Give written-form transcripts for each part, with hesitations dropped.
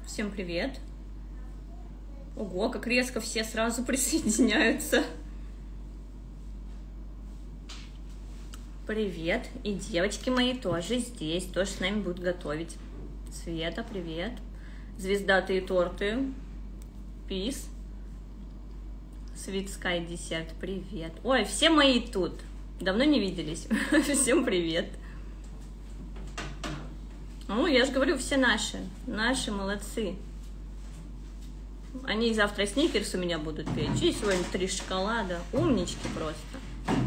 Всем привет. Ого, как резко все сразу присоединяются. Привет. И девочки мои тоже здесь, тоже с нами будут готовить. Света, привет. Звездатые торты. Peace. Sweet Sky Dessert, привет. Ой, все мои тут. Давно не виделись. Всем привет. Ну, я же говорю, все наши. Наши молодцы. Они завтра сникерс у меня будут печь. И сегодня 3 шоколада. Умнички просто.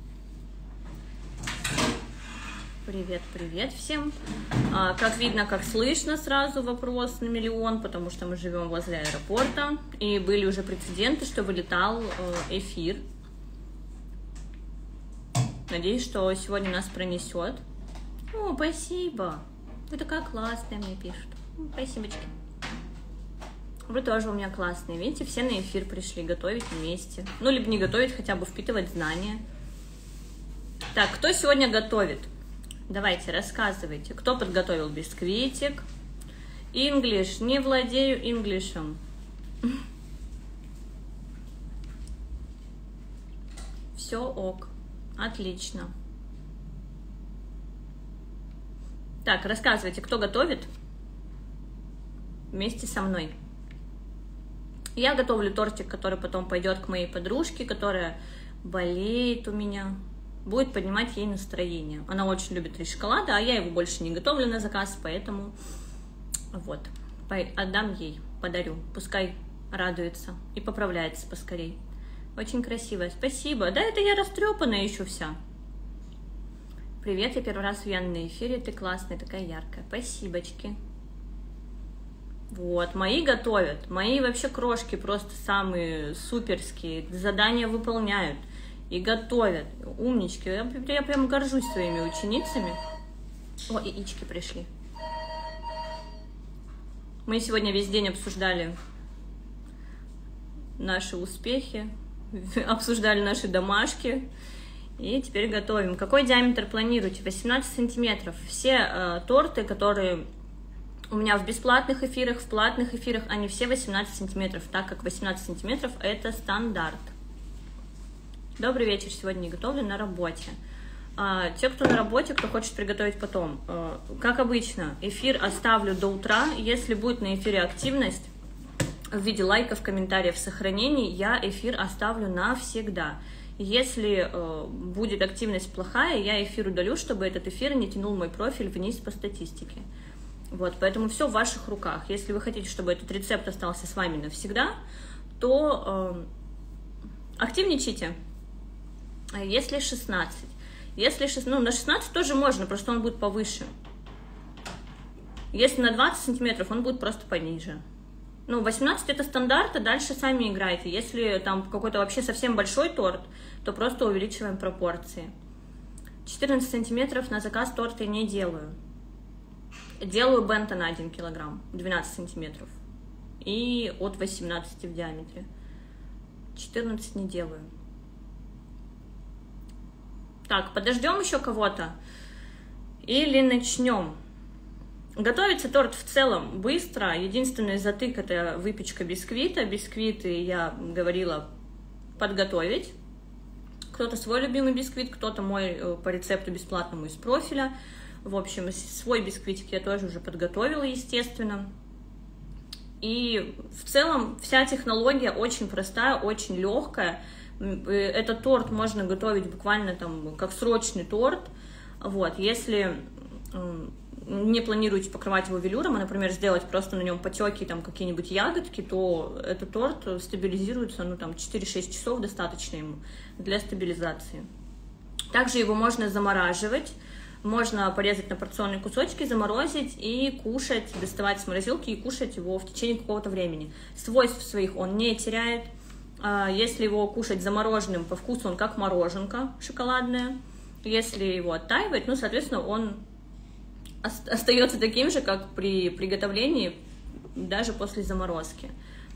Привет, привет всем. Как видно, как слышно, сразу вопрос на миллион, потому что мы живем возле аэропорта. И были уже прецеденты, что вылетал эфир. Надеюсь, что сегодня нас пронесет. О, спасибо. Вы такая классная, мне пишут. Спасибочки. Вы тоже у меня классные. Видите, все на эфир пришли готовить вместе. Ну, либо не готовить, хотя бы впитывать знания. Так, кто сегодня готовит? Давайте, рассказывайте. Кто подготовил бисквитик? English. Не владею инглишем. Все ок. Отлично. Так, рассказывайте, кто готовит вместе со мной. Я готовлю тортик, который потом пойдет к моей подружке, которая болеет у меня. Будет поднимать ей настроение. Она очень любит 3 шоколада, а я его больше не готовлю на заказ, поэтому вот, отдам ей, подарю. Пускай радуется и поправляется поскорей. Очень красивая, спасибо. Да, это я растрепанная еще вся. Привет, я первый раз в Ян на эфире, ты классная, такая яркая. Спасибочки. Вот, мои готовят, мои вообще крошки просто самые суперские, задания выполняют и готовят. Умнички, я прям горжусь своими ученицами. О, яички пришли. Мы сегодня весь день обсуждали наши успехи, обсуждали наши домашки. И теперь готовим. Какой диаметр планируете? 18 сантиметров. Все торты, которые у меня в бесплатных эфирах, в платных эфирах, они все 18 сантиметров, так как 18 сантиметров это стандарт. Добрый вечер. Сегодня не готовлю, на работе. Те, кто на работе, кто хочет приготовить потом. Как обычно, эфир оставлю до утра. Если будет на эфире активность в виде лайков, комментариев, сохранений, я эфир оставлю навсегда. Если будет активность плохая, я эфир удалю, чтобы этот эфир не тянул мой профиль вниз по статистике. Вот, поэтому все в ваших руках. Если вы хотите, чтобы этот рецепт остался с вами навсегда, то активничайте. Если 16. Ну, на 16 тоже можно, просто он будет повыше. Если на 20 сантиметров, он будет просто пониже. Ну, 18 это стандарт, а дальше сами играйте. Если там какой-то вообще совсем большой торт, то просто увеличиваем пропорции. 14 сантиметров на заказ торта не делаю. Делаю бента на 1 килограмм, 12 сантиметров. И от 18 в диаметре. 14 не делаю. Так, подождем еще кого-то? Или начнем? Готовится торт в целом быстро. Единственный затык — это выпечка бисквита. Бисквиты, я говорила, подготовить. Кто-то свой любимый бисквит, кто-то мой по рецепту бесплатному из профиля. В общем, свой бисквитик я тоже уже подготовила, естественно. И в целом вся технология очень простая, очень легкая. Этот торт можно готовить буквально там как срочный торт. Вот, если не планируете покрывать его велюром, а, например, сделать просто на нем потеки, там какие-нибудь ягодки, то этот торт стабилизируется, ну, там, 4-6 часов достаточно ему для стабилизации. Также его можно замораживать, можно порезать на порционные кусочки, заморозить и кушать, доставать с морозилки и кушать его в течение какого-то времени. Свойств своих он не теряет. Если его кушать замороженным, по вкусу он как мороженка шоколадная. Если его оттаивать, ну, соответственно, он остается таким же, как при приготовлении, даже после заморозки.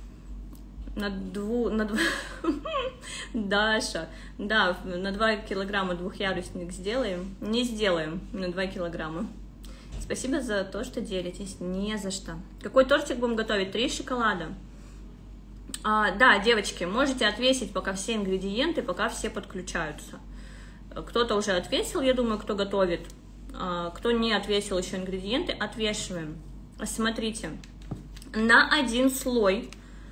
Даша, да, на 2 килограмма двухъярусник сделаем? Не сделаем на 2 килограмма. Спасибо за то, что делитесь. Не за что. Какой тортик будем готовить? 3 шоколада. Да, девочки, можете отвесить пока все ингредиенты, пока все подключаются. Кто-то уже отвесил, я думаю, кто готовит. Кто не отвесил еще ингредиенты, отвешиваем. Смотрите, на один слой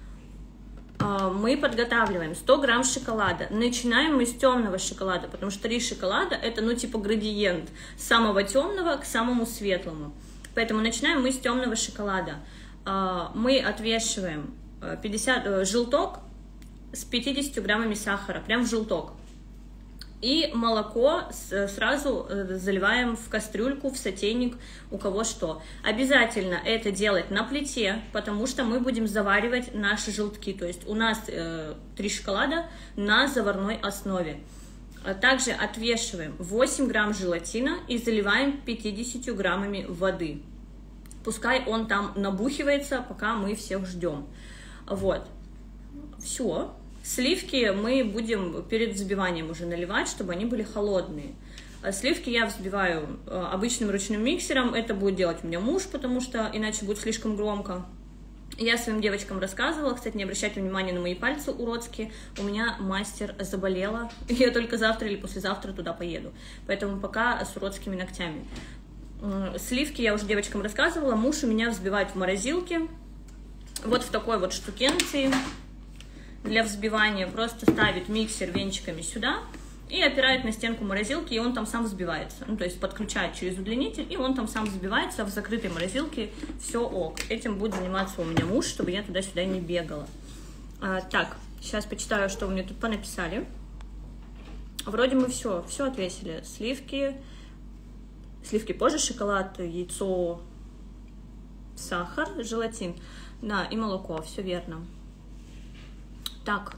мы подготавливаем 100 грамм шоколада. Начинаем мы с темного шоколада, потому что 3 шоколада это, ну, типа градиент с самого темного к самому светлому. Поэтому начинаем мы с темного шоколада. Мы отвешиваем 50 желток с 50 граммами сахара, прям в желток. И молоко сразу заливаем в кастрюльку, в сотейник, у кого что. Обязательно это делать на плите, потому что мы будем заваривать наши желтки. То есть у нас 3 шоколада на заварной основе. Также отвешиваем 8 грамм желатина и заливаем 50 граммами воды. Пускай он там набухивается, пока мы всех ждем. Вот. Все. Сливки мы будем перед взбиванием уже наливать, чтобы они были холодные. Сливки я взбиваю обычным ручным миксером. Это будет делать у меня муж, потому что иначе будет слишком громко. Я своим девочкам рассказывала. Кстати, не обращайте внимания на мои пальцы уродские. У меня мастер заболела. Я только завтра или послезавтра туда поеду. Поэтому пока с уродскими ногтями. Сливки я уже девочкам рассказывала. Муж у меня взбивает в морозилке. Вот в такой вот штукенции. Для взбивания просто ставит миксер венчиками сюда и опирает на стенку морозилки, и он там сам взбивается. Ну, то есть подключает через удлинитель, и он там сам взбивается в закрытой морозилке. Все ок. Этим будет заниматься у меня муж, чтобы я туда-сюда не бегала. Так, сейчас почитаю, что вы мне тут понаписали. Вроде мы все отвесили. Сливки позже, шоколад, яйцо, сахар, желатин. Да, и молоко, все верно. Так.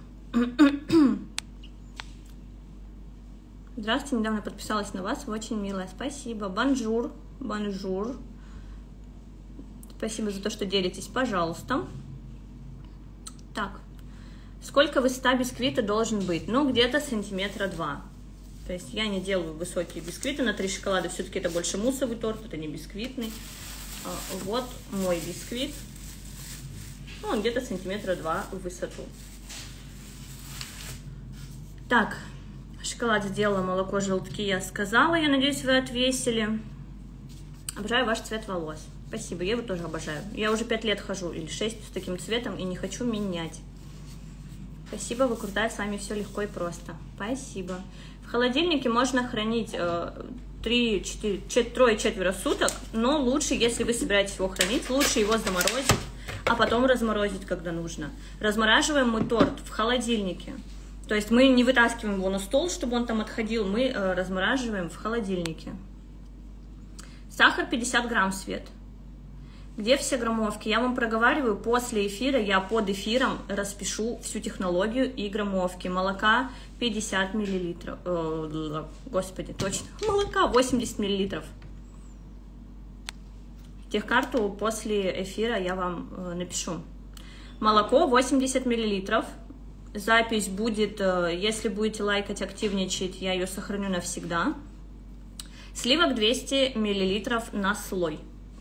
Здравствуйте, недавно подписалась на вас, вы очень милая. Спасибо. Бонжур. Бонжур. Спасибо за то, что делитесь, пожалуйста. Так. Сколько высота бисквита должен быть? Ну, где-то сантиметра 2. То есть я не делаю высокие бисквиты на 3 шоколада. Все-таки это больше муссовый торт, это не бисквитный. Вот мой бисквит. Ну, где-то сантиметра 2 в высоту. Так, шоколад сделала, молоко, желтки я сказала. Я надеюсь, вы отвесили. Обожаю ваш цвет волос. Спасибо, я его тоже обожаю. Я уже 5 лет хожу, или 6 с таким цветом, и не хочу менять. Спасибо, вы крутая, с вами все легко и просто. Спасибо. В холодильнике можно хранить 3-4 суток, но лучше, если вы собираетесь его хранить, лучше его заморозить, а потом разморозить, когда нужно. Размораживаем мы торт в холодильнике. То есть мы не вытаскиваем его на стол, чтобы он там отходил, мы размораживаем в холодильнике. Сахар 50 грамм, Свет. Где все граммовки? Я вам проговариваю, после эфира я под эфиром распишу всю технологию и граммовки. Молока 50 миллилитров. Господи, точно. Молока 80 миллилитров. Техкарту после эфира я вам напишу. Молоко 80 миллилитров. Запись будет, если будете лайкать, активничать, я ее сохраню навсегда. Сливок 200 миллилитров на слой.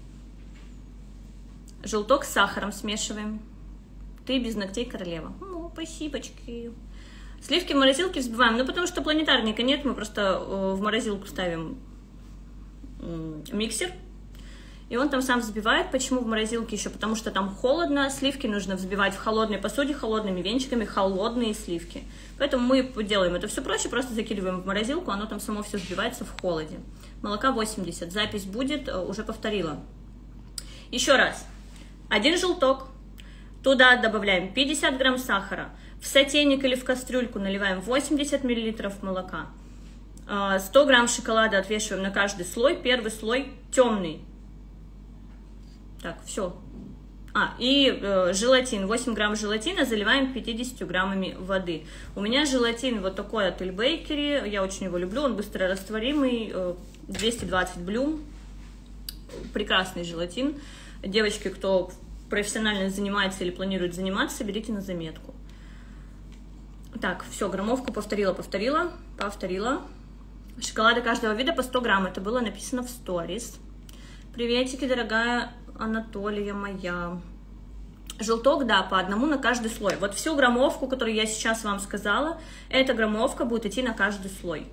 Желток с сахаром смешиваем. Ты без ногтей королева. Ну, спасибочки. Сливки в морозилке взбиваем. Ну, потому что планетарника нет, мы просто в морозилку ставим миксер. И он там сам взбивает. Почему в морозилке еще? Потому что там холодно. Сливки нужно взбивать в холодной посуде, холодными венчиками, холодные сливки. Поэтому мы делаем это все проще, просто закидываем в морозилку, оно там само все взбивается в холоде. Молока 80. Запись будет, уже повторила. Еще раз. 1 желток. Туда добавляем 50 грамм сахара. В сотейник или в кастрюльку наливаем 80 миллилитров молока. 100 грамм шоколада отвешиваем на каждый слой. Первый слой темный. Так, все. И желатин. 8 грамм желатина заливаем 50 граммами воды. У меня желатин вот такой от Эль Бейкери. Я очень его люблю. Он быстро растворимый. 220 блюм. Прекрасный желатин. Девочки, кто профессионально занимается или планирует заниматься, берите на заметку. Так, все, граммовку повторила. Шоколады каждого вида по 100 грамм. Это было написано в сторис. Приветики, дорогая Анатолия моя. Желток, да, по одному на каждый слой. Вот всю граммовку, которую я сейчас вам сказала, эта граммовка будет идти на каждый слой.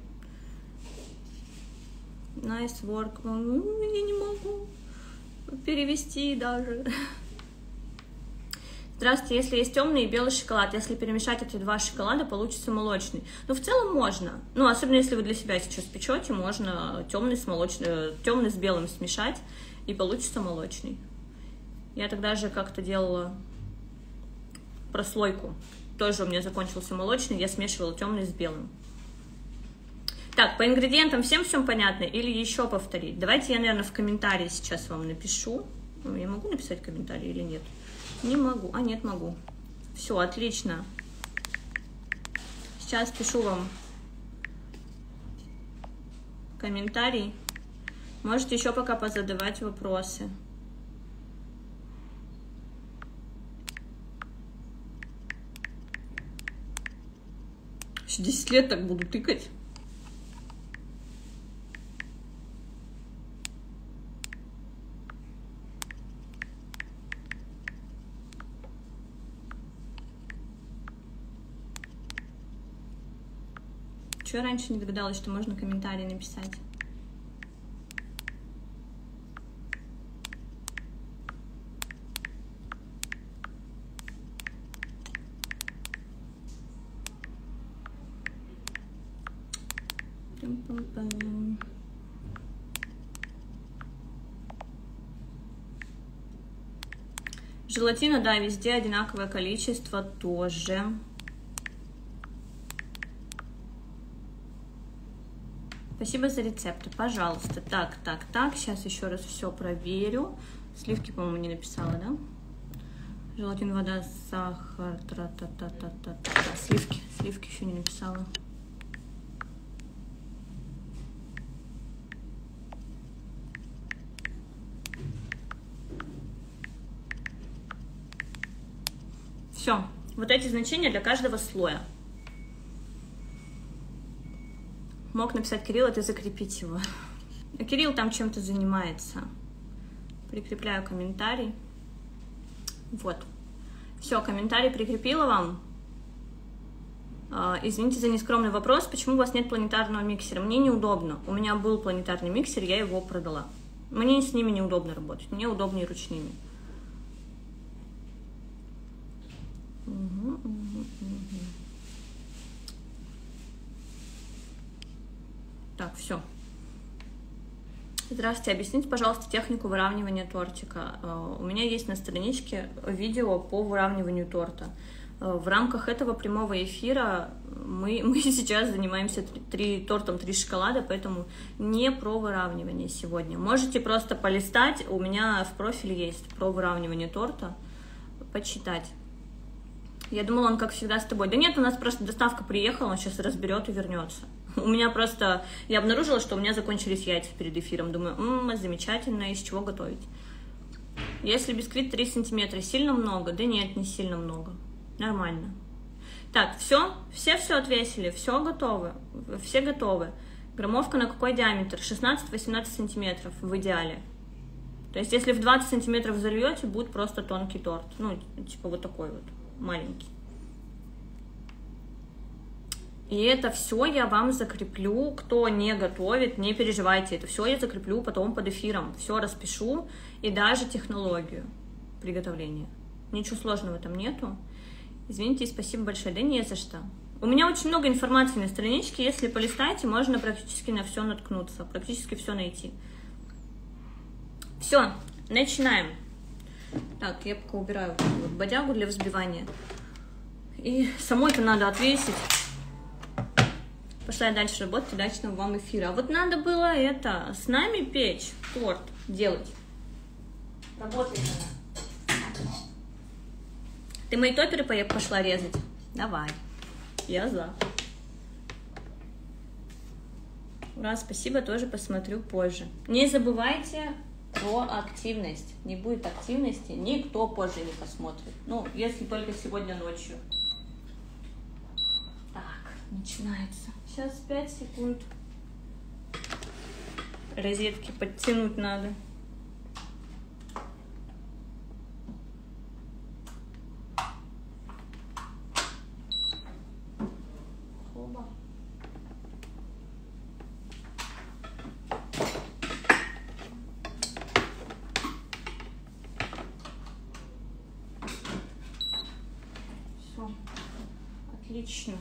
Nice work. Я не могу перевести даже. Здравствуйте, если есть темный и белый шоколад, если перемешать эти два шоколада, получится молочный. Ну, в целом можно. Ну, особенно если вы для себя сейчас печете, можно темный с белым смешать, и получится молочный. Я тогда же как-то делала прослойку. Тоже у меня закончился молочный, я смешивала темный с белым. Так, по ингредиентам всем понятно или еще повторить? Давайте я, наверное, в комментарии сейчас вам напишу. Я могу написать комментарий или нет? Не могу. А, нет, могу. Все, отлично. Сейчас пишу вам комментарий. Можете еще пока позадавать вопросы. Еще 10 лет так буду тыкать. Чего я раньше не догадалась, что можно комментарий написать? Желатина, да, везде одинаковое количество тоже. Спасибо за рецепты, пожалуйста. Так, сейчас еще раз все проверю. Сливки, по-моему, не написала, да? Желатин, вода, сахар, сливки еще не написала. Все, вот эти значения для каждого слоя. Мог написать Кирилл, это закрепить его. А Кирилл там чем-то занимается. Прикрепляю комментарий. Вот. Все, комментарий прикрепила вам. Извините за нескромный вопрос, почему у вас нет планетарного миксера? Мне неудобно. У меня был планетарный миксер, я его продала. Мне с ними неудобно работать, мне удобнее ручными. Так, все. Здравствуйте, объясните, пожалуйста, технику выравнивания тортика. У меня есть на страничке видео по выравниванию торта. В рамках этого прямого эфира мы сейчас занимаемся тортом 3 шоколада, поэтому не про выравнивание сегодня. Можете просто полистать, у меня в профиле есть про выравнивание торта, почитать. Я думала, он как всегда с тобой. Да нет, у нас просто доставка приехала, он сейчас разберет и вернется. У меня просто... Я обнаружила, что у меня закончились яйца перед эфиром. Думаю, замечательно, из чего готовить? Если бисквит 3 сантиметра, сильно много? Да нет, не сильно много. Нормально. Так, все отвесили, все готовы. Все готовы. Граммовка на какой диаметр? 16-18 сантиметров в идеале. То есть, если в 20 сантиметров зальете, будет просто тонкий торт. Ну, типа вот такой вот, маленький. И это все я вам закреплю, кто не готовит, не переживайте, это все я закреплю потом под эфиром, все распишу и даже технологию приготовления. Ничего сложного там нету. Извините и спасибо большое, да не за что. У меня очень много информации на страничке, если полистаете, можно практически на все наткнуться, практически все найти. Все, начинаем. Так, я пока убираю вот бодягу для взбивания. И самой-то надо отвесить. Пошла я дальше работать, удачного вам эфира. А вот надо было это, с нами печь, торт делать. Работает она. Ты мои топеры пошла резать? Давай. Я за. Ура, спасибо, тоже посмотрю позже. Не забывайте про активность. Не будет активности, никто позже не посмотрит. Ну, если только сегодня ночью. Так, начинается. Сейчас 5 секунд. Розетки подтянуть надо. Отлично.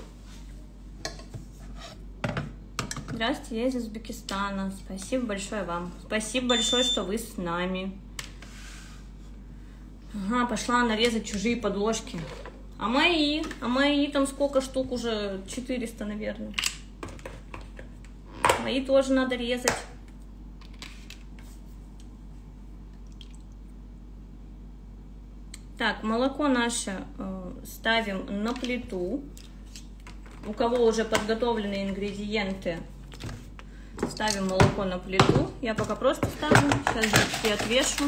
Здравствуйте, я из Узбекистана. Спасибо большое вам. Спасибо большое, что вы с нами. Ага, пошла нарезать чужие подложки. А мои там сколько штук уже? 400, наверное. Мои тоже надо резать. Так, молоко наше ставим на плиту. У кого уже подготовлены ингредиенты, ставим молоко на плиту. Я пока просто ставлю. Сейчас жидкие отвешу.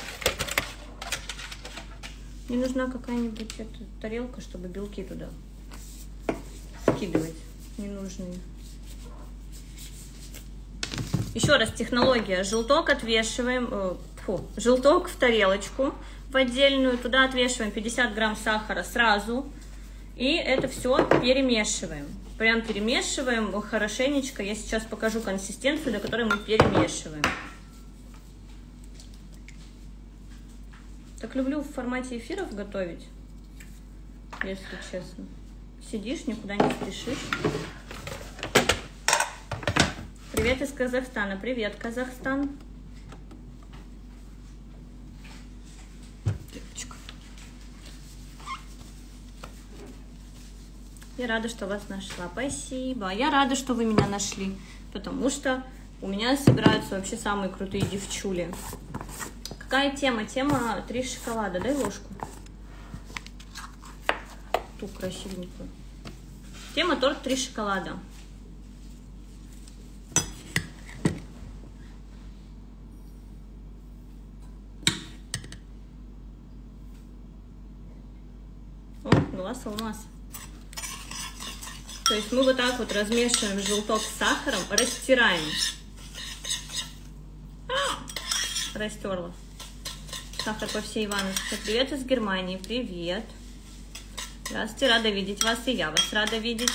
Мне нужна какая-нибудь тарелка, чтобы белки туда скидывать ненужные. Еще раз технология. Желток отвешиваем, желток в тарелочку, в отдельную. Туда отвешиваем 50 грамм сахара сразу. И это все перемешиваем. Прям перемешиваем хорошенечко. Я сейчас покажу консистенцию, до которой мы перемешиваем. Так люблю в формате эфиров готовить, если честно. Сидишь, никуда не спешишь. Привет из Казахстана. Привет, Казахстан. Я рада, что вас нашла. Спасибо. Я рада, что вы меня нашли, потому что у меня собираются вообще самые крутые девчули. Какая тема? Тема 3 шоколада. Дай ложку. Ту красивенькую. Тема торт 3 шоколада. О, глаз алмаз. То есть мы вот так вот размешиваем желток с сахаром, растираем. Растерла. Сахар по всей ванночке. Привет из Германии. Привет. Здравствуйте, рада видеть вас, и я вас рада видеть.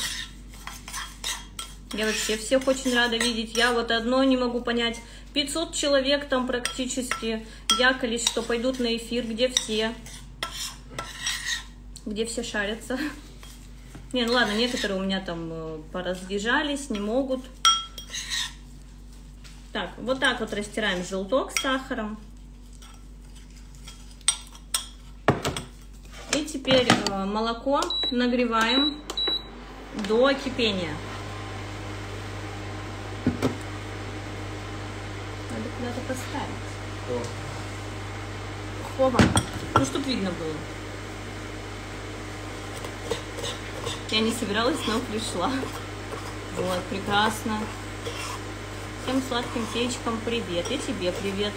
Я вообще всех очень рада видеть. Я вот одно не могу понять. 500 человек там практически якались, что пойдут на эфир. Где все? Где все шарятся? Не, ну ладно, некоторые у меня там поразъезжались, не могут. Так, вот так вот растираем желток с сахаром. И теперь молоко нагреваем до кипения. Надо куда-то поставить. Хоба. Ну, чтоб видно было. Я не собиралась, но пришла. Вот, прекрасно. Всем сладким феечкам привет. И тебе привет.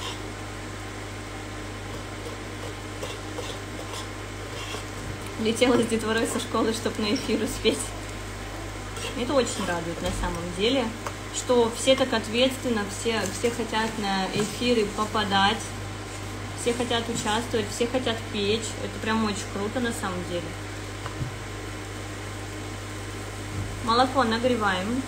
Летела с детворой со школы, чтобы на эфир успеть. Это очень радует на самом деле, что все так ответственно, все хотят на эфиры попадать, все хотят участвовать, все хотят печь. Это прям очень круто на самом деле. Молоко нагреваем.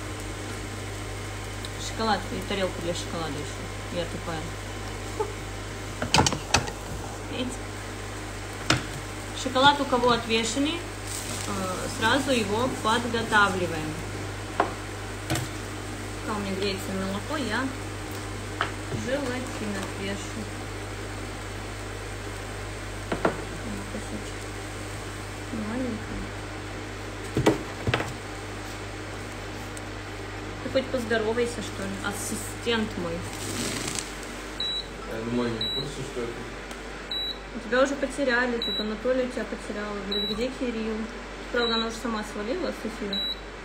Шоколад и тарелку для шоколада еще. Я тупая. Видите? Шоколад у кого отвешенный, сразу его подготавливаем. Пока у меня греется молоко, я желатин отвешу. Маленькая. Ты хоть поздоровайся, что ли, ассистент мой. Я думаю, не в курсе, что это. Тебя уже потеряли, тут Анатолий тебя потерял. Говорит, где Кирилл? Правда, она уже сама свалила с эфира.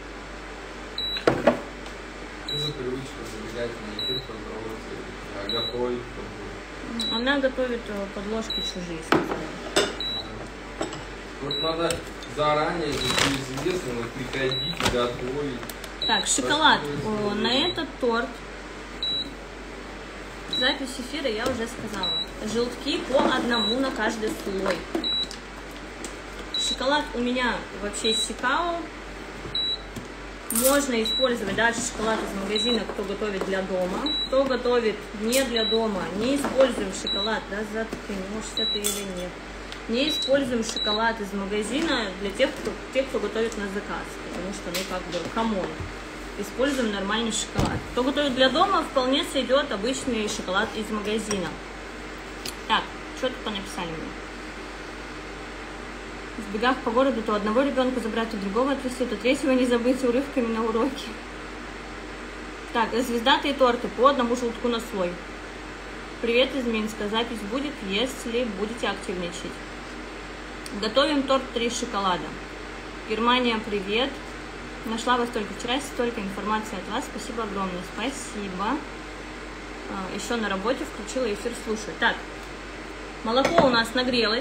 Что за привычка забегать на эфир, поздороваться, а готовить? Она готовит подложки чужие, сказала. Вот надо заранее, если известно, вот приходить, готовить. Так, шоколад на этот торт. Запись эфира я уже сказала. Желтки по одному на каждый слой. Шоколад у меня вообще сикао. Можно использовать дальше шоколад из магазина, кто готовит для дома. Кто готовит не для дома, не используем шоколад. Да заткнешься ты или нет. Не используем шоколад из магазина для тех, кто готовит на заказ, потому что, ну, как бы, камон. Используем нормальный шоколад. Кто готовит для дома, вполне сойдет обычный шоколад из магазина. Так, что тут понаписали мне? Сбегав по городу, то одного ребенка забрать, то другого отвезти, то третьего не забыть урывками на уроке. Так, звездатые торты по одному желтку на слой. Привет из Минска. Запись будет, если будете активничать. Готовим торт 3 шоколада. Германия, привет. Нашла вас только вчера, столько информации от вас. Спасибо огромное. Спасибо. Еще на работе включила эфир, слушаю. Так, молоко у нас нагрелось.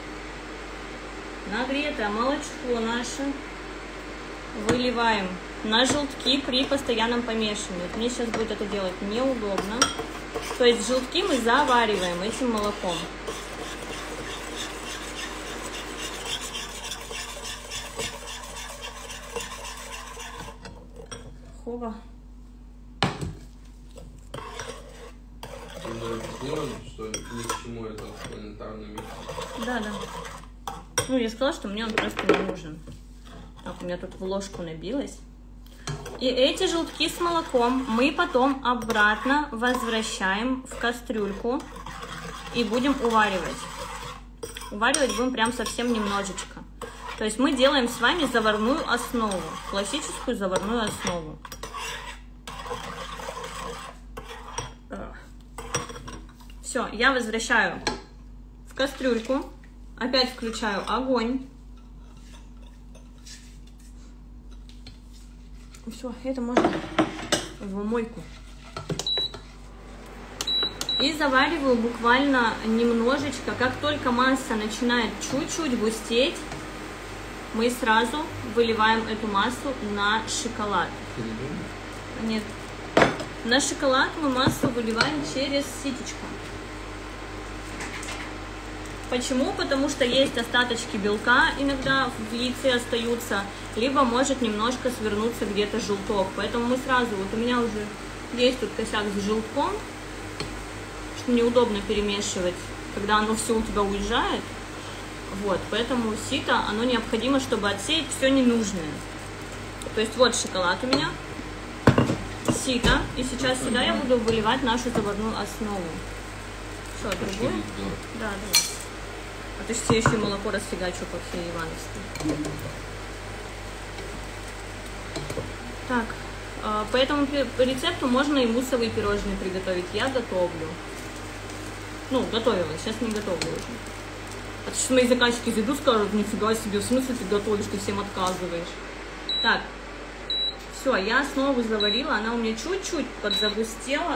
Нагретое молочко наше выливаем на желтки при постоянном помешивании. Мне сейчас будет это делать неудобно. То есть желтки мы завариваем этим молоком. Хова. Ты мне объяснила, что ни к чему это планетарный микс? Да, да. Ну, я сказала, что мне он просто не нужен. Так, у меня тут в ложку набилось. И эти желтки с молоком мы потом обратно возвращаем в кастрюльку и будем уваривать. Уваривать будем прям совсем немножечко. То есть мы делаем с вами заварную основу, классическую заварную основу. Все, я возвращаю в кастрюльку, опять включаю огонь. Все, это можно в мойку. И завариваю буквально немножечко. Как только масса начинает чуть-чуть густеть, мы сразу выливаем эту массу на шоколад. Нет. На шоколад мы массу выливаем через ситечко. Почему? Потому что есть остаточки белка, иногда в яйце остаются, либо может немножко свернуться где-то желток. Поэтому мы сразу, вот у меня уже есть тут косяк с желтком, что неудобно перемешивать, когда оно все у тебя уезжает. Вот, поэтому сито, оно необходимо, чтобы отсеять все ненужное. То есть вот шоколад у меня, сито, и сейчас сюда я буду выливать нашу заварную основу. Что, другую? Да, да. А то есть я еще и молоко расфигачу по всей Ивановской. Так, по этому рецепту можно и муссовые пирожные приготовить. Я готовлю. Ну, готовила, сейчас не готовлю уже. А то что мои заказчики зайдут, скажут, нифига себе, в смысле ты готовишь, ты всем отказываешь. Так, все, я основу заварила, она у меня чуть-чуть подзагустела.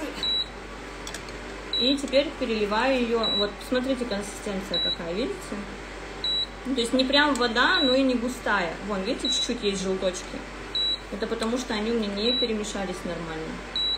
И теперь переливаю ее. Вот, смотрите, консистенция какая, видите? То есть не прям вода, но и не густая. Вон, видите, чуть-чуть есть желточки. Это потому, что они у меня не перемешались нормально.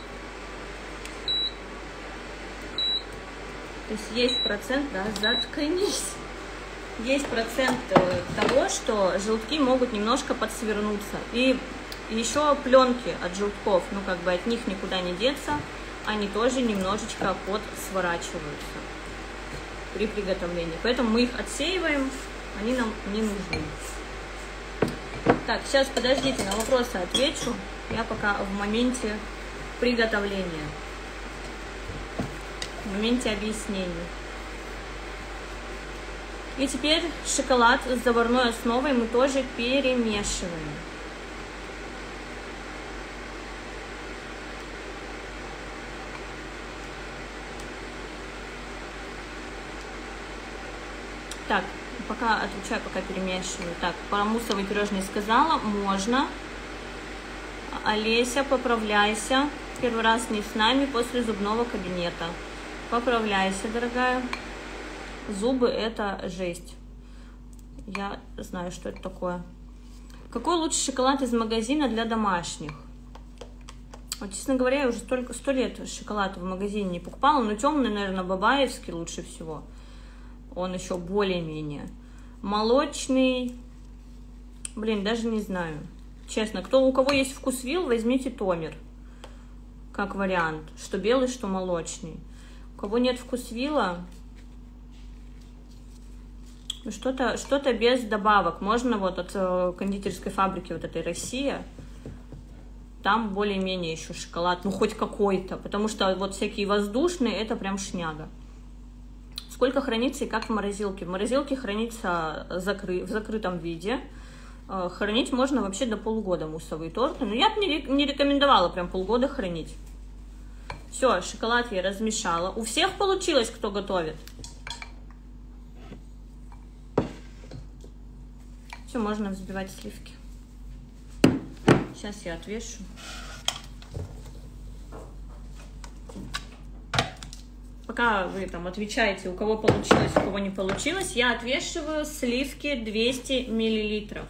То есть процент, да, заткнись. Есть процент того, что желтки могут немножко подсвернуться. И еще пленки от желтков, ну как бы от них никуда не деться. Они тоже немножечко подсворачиваются при приготовлении. Поэтому мы их отсеиваем, они нам не нужны. Так, сейчас подождите, на вопросы отвечу. Я пока в моменте приготовления, в моменте объяснения. И теперь шоколад с заварной основой мы тоже перемешиваем. Так, пока отвечаю, пока перемешиваю. Так, про муссовые пирожные сказала, можно. Олеся, поправляйся. Первый раз не с нами после зубного кабинета. Поправляйся, дорогая. Зубы — это жесть. Я знаю, что это такое. Какой лучший шоколад из магазина для домашних? Вот, честно говоря, я уже 100 лет шоколад в магазине не покупала, но темный, наверное, бабаевский лучше всего. Он еще более-менее. Молочный, блин, даже не знаю. Честно, у кого есть вкусвилл, возьмите Томер. Как вариант. Что белый, что молочный. У кого нет вкусвилла, Что-то без добавок. Можно вот от кондитерской фабрики вот этой «Россия». Там более-менее еще шоколад, ну хоть какой-то, потому что вот всякие воздушные, это прям шняга. Сколько хранится и как в морозилке? В морозилке хранится в закрытом виде. Хранить можно вообще до полугода муссовые торты, но я бы не рекомендовала прям полгода хранить. Все, шоколад я размешала. У всех получилось, кто готовит? Все, можно взбивать сливки. Сейчас я отвешу. Пока вы там отвечаете, у кого получилось, у кого не получилось, я отвешиваю сливки 200 миллилитров.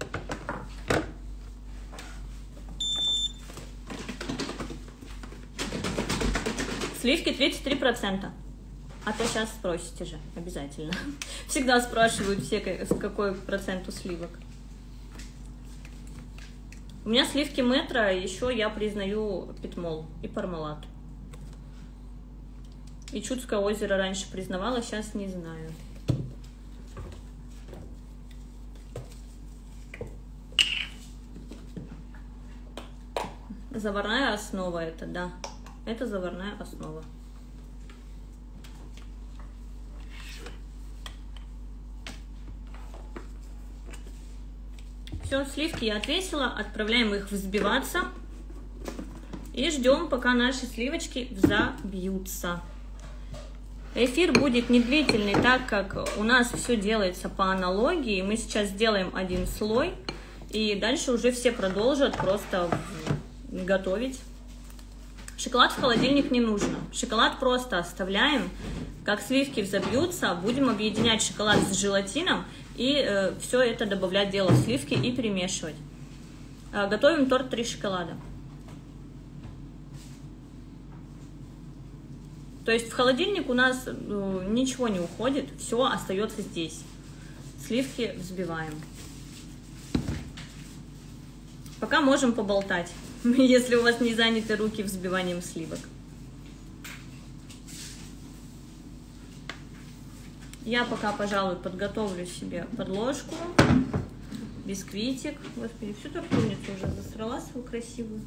Сливки 33%. А то сейчас спросите же, обязательно. Всегда спрашивают все, какой процент у сливок. У меня сливки Метро, еще я признаю Питмол и Пармалат. И Чудское озеро раньше признавала, сейчас не знаю. Заварная основа это, да. Это заварная основа. Все, сливки я отвесила, отправляем их взбиваться и ждем, пока наши сливочки взобьются. Эфир будет не длительный, так как у нас все делается по аналогии. Мы сейчас сделаем один слой и дальше уже все продолжат просто готовить. Шоколад в холодильник не нужно. Шоколад просто оставляем. Как сливки взобьются, будем объединять шоколад с желатином и все это добавлять дело в сливки и перемешивать. Готовим торт 3 шоколада. То есть в холодильник у нас ничего не уходит, все остается здесь. Сливки взбиваем. Пока можем поболтать, если у вас не заняты руки взбиванием сливок. Я пока, пожалуй, подготовлю себе подложку, бисквитик. Господи, всю тортурницу уже засрала свою красивую.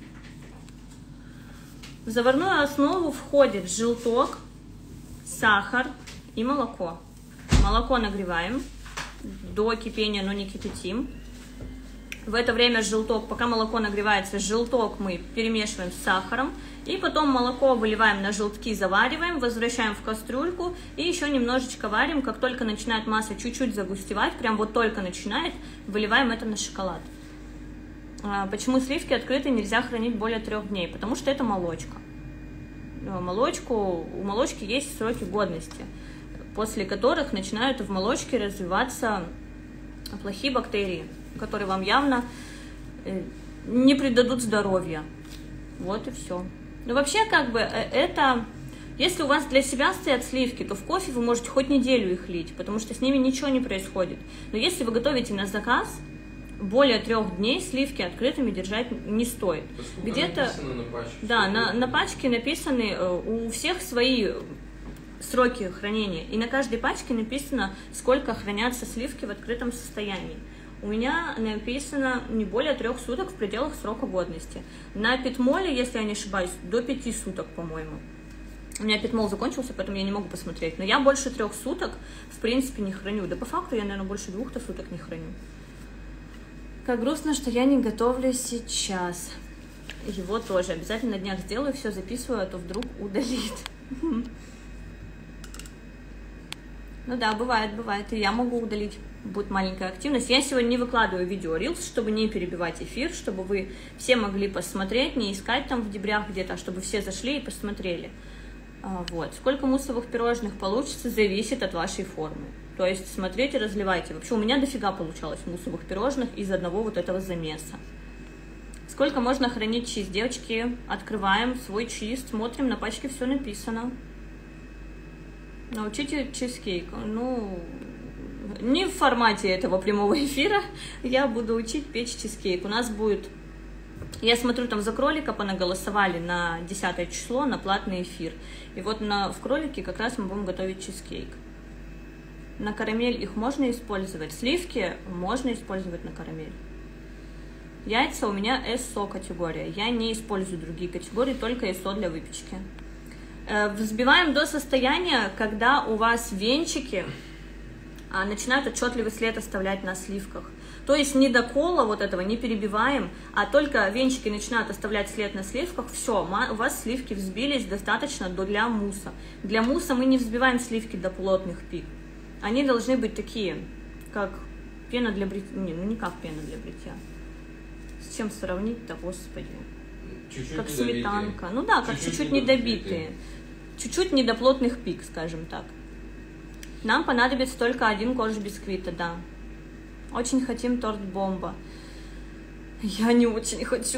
В заварную основу входит желток, сахар и молоко. Молоко нагреваем до кипения, но не кипятим. В это время желток, пока молоко нагревается, желток мы перемешиваем с сахаром. И потом молоко выливаем на желтки, завариваем, возвращаем в кастрюльку и еще немножечко варим. Как только начинает масса чуть-чуть загустевать, прям вот только начинает, выливаем это на шоколад. Почему сливки открытые нельзя хранить более 3 дней? Потому что это молочка. У молочки есть сроки годности, после которых начинают в молочке развиваться плохие бактерии, которые вам явно не придадут здоровья. Вот и все. Но вообще, как бы, это... Если у вас для себя стоят сливки, то в кофе вы можете хоть неделю их лить, потому что с ними ничего не происходит. Но если вы готовите на заказ, более 3 дней сливки открытыми держать не стоит. Где-то... Да, на пачке написаны, у всех свои сроки хранения. И на каждой пачке написано, сколько хранятся сливки в открытом состоянии. У меня написано не более 3 суток в пределах срока годности. На Питмоле, если я не ошибаюсь, до 5 суток, по-моему. У меня Питмол закончился, поэтому я не могу посмотреть. Но я больше 3 суток, в принципе, не храню. Да по факту я, наверное, больше 2 суток не храню. Как грустно, что я не готовлю сейчас. Его тоже. Обязательно на днях сделаю, все записываю, а то вдруг удалит. Ну да, бывает. И я могу удалить. Будет маленькая активность. Я сегодня не выкладываю видео Reels, чтобы не перебивать эфир, чтобы вы все могли посмотреть, не искать там в дебрях где-то, а чтобы все зашли и посмотрели. Вот. Сколько муссовых пирожных получится, зависит от вашей формы. То есть смотрите, разливайте. Вообще у меня дофига получалось муссовых пирожных из одного вот этого замеса. Сколько можно хранить чиз? Девочки, открываем свой чиз, смотрим, на пачке все написано. Научите чизкейк. Ну, не в формате этого прямого эфира я буду учить печь чизкейк. У нас будет... Я смотрю, там за кролика понаголосовали на 10 число, на платный эфир. И вот в кролике как раз мы будем готовить чизкейк. На карамель их можно использовать. Сливки можно использовать на карамель. Яйца у меня СО категория. Я не использую другие категории, только СО для выпечки. Взбиваем до состояния, когда у вас венчики начинают отчетливый след оставлять на сливках. То есть не до кола вот этого не перебиваем, а только венчики начинают оставлять след на сливках, все, у вас сливки взбились достаточно для мусса. Для мусса мы не взбиваем сливки до плотных пик. Они должны быть такие, как пена для бритья. Не как пена для бритья. С чем сравнить-то, господи? Чуть-чуть как недобитые. сметанка. Ну да, как чуть-чуть недобитые. Чуть-чуть не до плотных пик, скажем так. Нам понадобится только один корж бисквита, да. Очень хотим торт бомба. Я не очень хочу.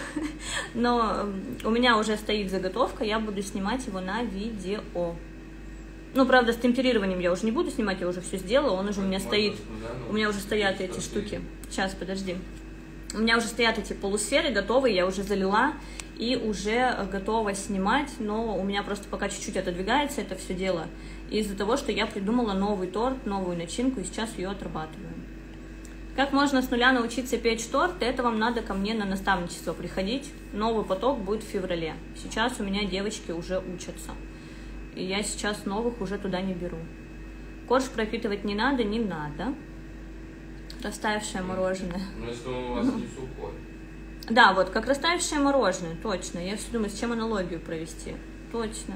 Но у меня уже стоит заготовка, я буду снимать его на видео. Ну, правда, с темперированием я уже не буду снимать, я уже все сделала, он уже у меня стоит. У меня уже стоят эти штуки. Сейчас, подожди. У меня уже стоят эти полусферы готовые, я уже залила и уже готова снимать, но у меня просто пока чуть-чуть отодвигается это все дело из-за того, что я придумала новый торт, новую начинку и сейчас ее отрабатываю. Как можно с нуля научиться печь торт? Это вам надо ко мне на наставничество приходить. Новый поток будет в феврале. Сейчас у меня девочки уже учатся. И я сейчас новых уже туда не беру. Корж пропитывать не надо, не надо. Растаявшее мороженое. Ну, если он у вас не сухой. Да, вот, как растаявшее мороженое, точно. Я все думаю, с чем аналогию провести. Точно.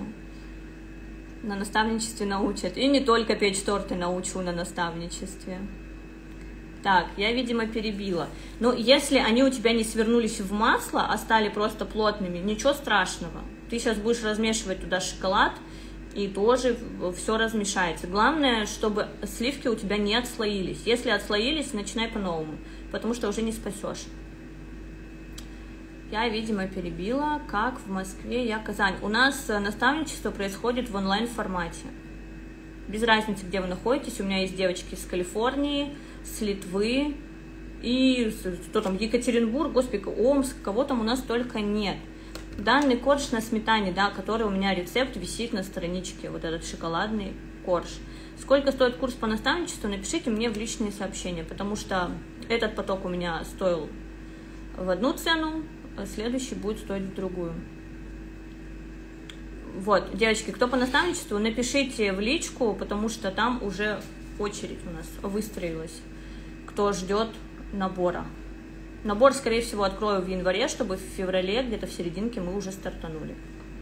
На наставничестве научат. И не только печь торты научу на наставничестве. Так, я, видимо, перебила. Но если они у тебя не свернулись в масло, а стали просто плотными, ничего страшного. Ты сейчас будешь размешивать туда шоколад, и тоже все размешается. Главное, чтобы сливки у тебя не отслоились. Если отслоились, начинай по-новому, потому что уже не спасешь. Я, видимо, перебила, как в Москве, я Казань. У нас наставничество происходит в онлайн-формате. Без разницы, где вы находитесь. У меня есть девочки из Калифорнии, с Литвы и что там, Екатеринбург, господи, Омск, кого там у нас только нет. Данный корж на сметане, да, который у меня рецепт висит на страничке, вот этот шоколадный корж. Сколько стоит курс по наставничеству, напишите мне в личные сообщения, потому что этот поток у меня стоил в одну цену, а следующий будет стоить в другую. Вот, девочки, кто по наставничеству, напишите в личку, потому что там уже очередь у нас выстроилась, кто ждет набора. Набор, скорее всего, открою в январе, чтобы в феврале, где-то в серединке, мы уже стартанули.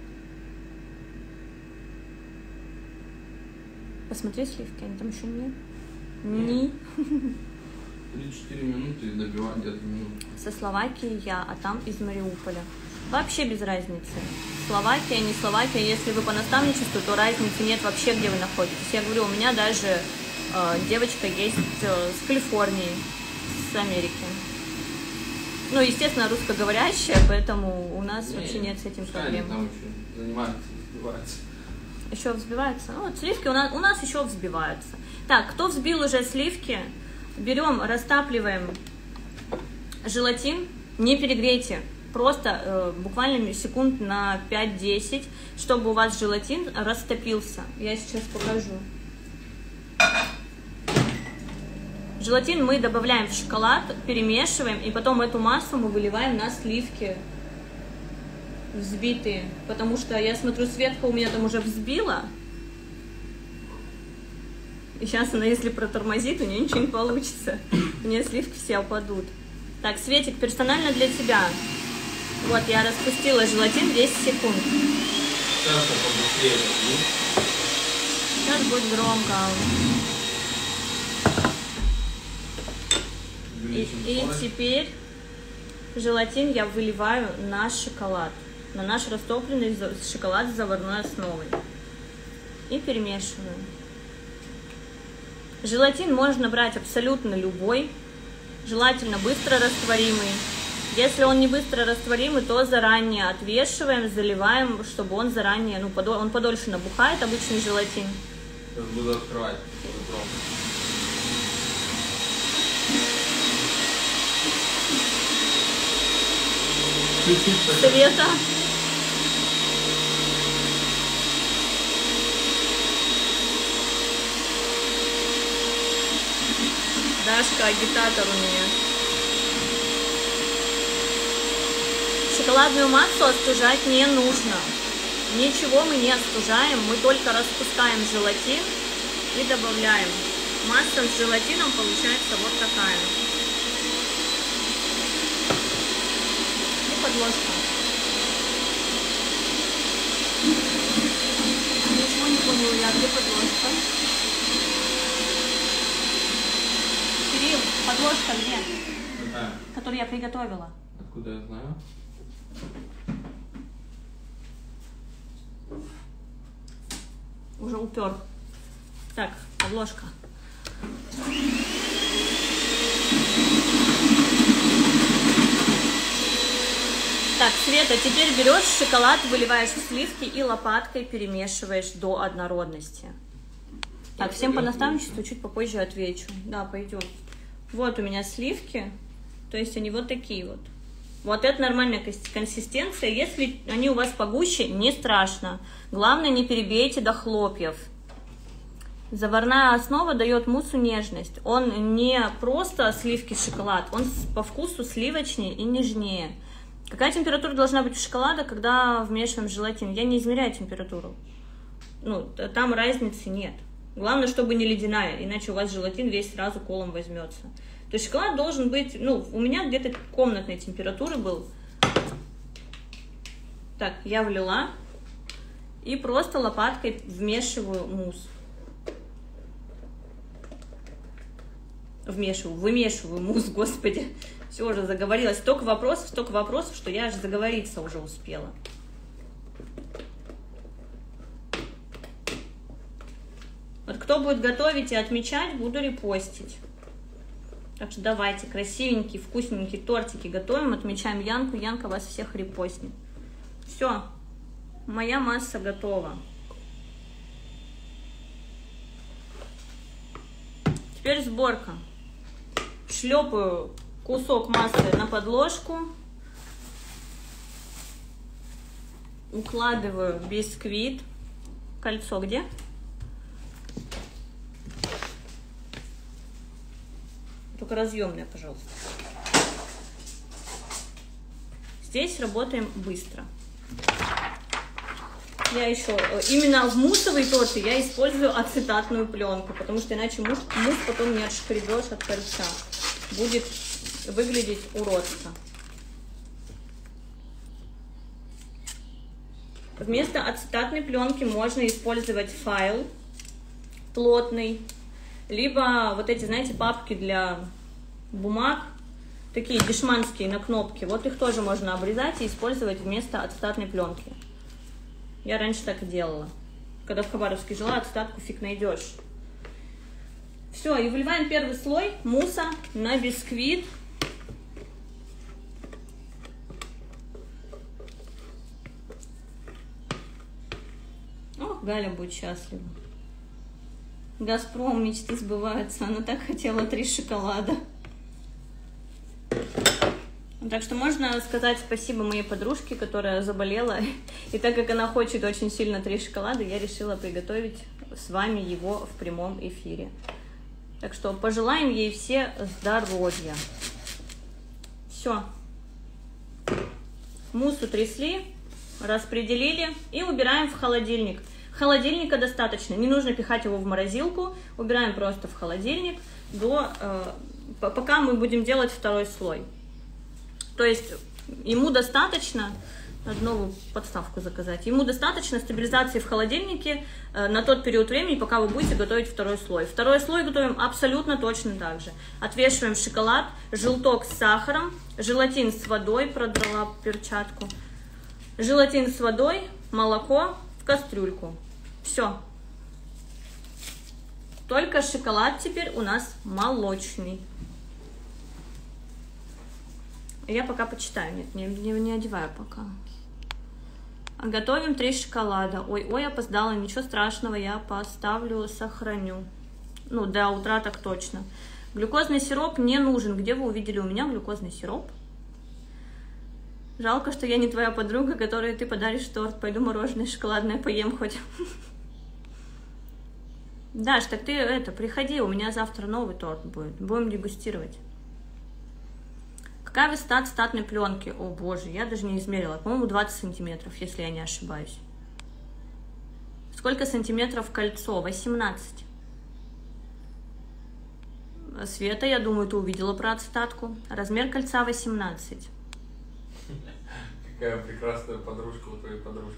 Посмотри сливки, они там еще не. 3-4 минуты и добивать где-то минуту. Со Словакии я, а там из Мариуполя. Вообще без разницы. Словакия, не Словакия. Если вы по наставничеству, то разницы нет вообще, где вы находитесь. Я говорю, у меня даже девочка есть с Калифорнии, с Америки. Ну, естественно, русскоговорящая, поэтому у нас вообще нет с этим проблем. Там еще занимаются, взбиваются. Еще взбиваются? Ну, вот сливки у нас еще взбиваются. Так, кто взбил уже сливки, берем, растапливаем желатин, не перегрейте, просто буквально секунд на 5-10, чтобы у вас желатин растопился. Я сейчас покажу. Желатин мы добавляем в шоколад, перемешиваем, и потом эту массу мы выливаем на сливки взбитые. Потому что я смотрю, Светка у меня там уже взбила. И сейчас она, если протормозит, у нее ничего не получится. У нее сливки все опадут. Так, Светик, персонально для тебя. Вот, я распустила желатин 10 секунд. Сейчас я побыстрее. Сейчас будет громко. И теперь желатин я выливаю на шоколад, на наш растопленный шоколад с заварной основой. И перемешиваю. Желатин можно брать абсолютно любой, желательно быстро растворимый. Если он не быстро растворимый, то заранее отвешиваем, заливаем, чтобы он заранее, ну, он подольше набухает, обычный желатин. Сейчас буду открывать. Света. Дашка агитатор у меня. Шоколадную массу остужать не нужно. Ничего мы не остужаем, мы только распускаем желатин и добавляем. Масса с желатином получается вот такая. И подложка. Ничего не поняла я, где подложка? Кирилл, подложка где? Какая? Которую я приготовила. Откуда я знаю? Уже упер. Так, подложка. Так, Света, теперь берешь шоколад, выливаешь в сливки и лопаткой перемешиваешь до однородности. Так, всем по наставничеству чуть попозже отвечу. Да, пойдет. Вот у меня сливки, то есть они вот такие вот. Вот это нормальная консистенция. Если они у вас погуще, не страшно. Главное, не перебейте до хлопьев. Заварная основа дает муссу нежность. Он не просто сливки шоколад, он по вкусу сливочнее и нежнее. Какая температура должна быть у шоколада, когда вмешиваем желатин? Я не измеряю температуру. Ну, там разницы нет. Главное, чтобы не ледяная, иначе у вас желатин весь сразу колом возьмется. То есть шоколад должен быть, ну, у меня где-то комнатной температуры был. Так, я влила и просто лопаткой вмешиваю мусс. Вымешиваю мусс, господи. Все, уже заговорилась. Столько вопросов, что я аж заговориться уже успела. Вот кто будет готовить и отмечать, буду репостить. Так что давайте, красивенькие, вкусненькие тортики готовим, отмечаем Янку. Янка вас всех репостнет. Все, моя масса готова. Теперь сборка. Шлепаю кусок массы на подложку. Укладываю бисквит. Кольцо где? Только разъемная, пожалуйста. Здесь работаем быстро. Я еще, именно в муссовые торты я использую ацетатную пленку, потому что иначе мусс потом не отшкребешь от кольца. Будет выглядеть уродство. Вместо ацетатной пленки можно использовать файл плотный, либо вот эти, знаете, папки для бумаг, такие дешманские на кнопке. Вот их тоже можно обрезать и использовать вместо ацетатной пленки. Я раньше так и делала. Когда в Хабаровске жила, ацетатку фиг найдешь. Все, и выливаем первый слой мусса на бисквит. О, Галя будет счастлива. Газпром, мечты сбываются. Она так хотела 3 шоколада. Так что можно сказать спасибо моей подружке, которая заболела. И так как она хочет очень сильно 3 шоколада, я решила приготовить с вами его в прямом эфире. Так что пожелаем ей все здоровья. Все. Мусс утрясли, распределили и убираем в холодильник. Холодильника достаточно, не нужно пихать его в морозилку, убираем просто в холодильник, пока мы будем делать второй слой. То есть ему достаточно, надо новую подставку заказать, ему достаточно стабилизации в холодильнике на тот период времени, пока вы будете готовить второй слой. Второй слой готовим абсолютно точно так же. Отвешиваем шоколад, желток с сахаром, желатин с водой, продрала перчатку, желатин с водой, молоко в кастрюльку. Все. Только шоколад теперь у нас молочный. Я пока почитаю. Нет, не одеваю пока. Готовим 3 шоколада. Ой, опоздала. Ничего страшного. Я поставлю, сохраню. Ну, до утра так точно. Глюкозный сироп не нужен. Где вы увидели у меня глюкозный сироп? Жалко, что я не твоя подруга, которой ты подаришь торт. Пойду мороженое шоколадное поем хоть. Даш, так ты приходи, у меня завтра новый торт будет. Будем дегустировать. Какая высота цитатной пленки? О боже, я даже не измерила. По-моему, 20 сантиметров, если я не ошибаюсь. Сколько сантиметров кольцо? 18. Света, я думаю, ты увидела про ацетатку. Размер кольца 18. Какая прекрасная подружка у твоей подружки.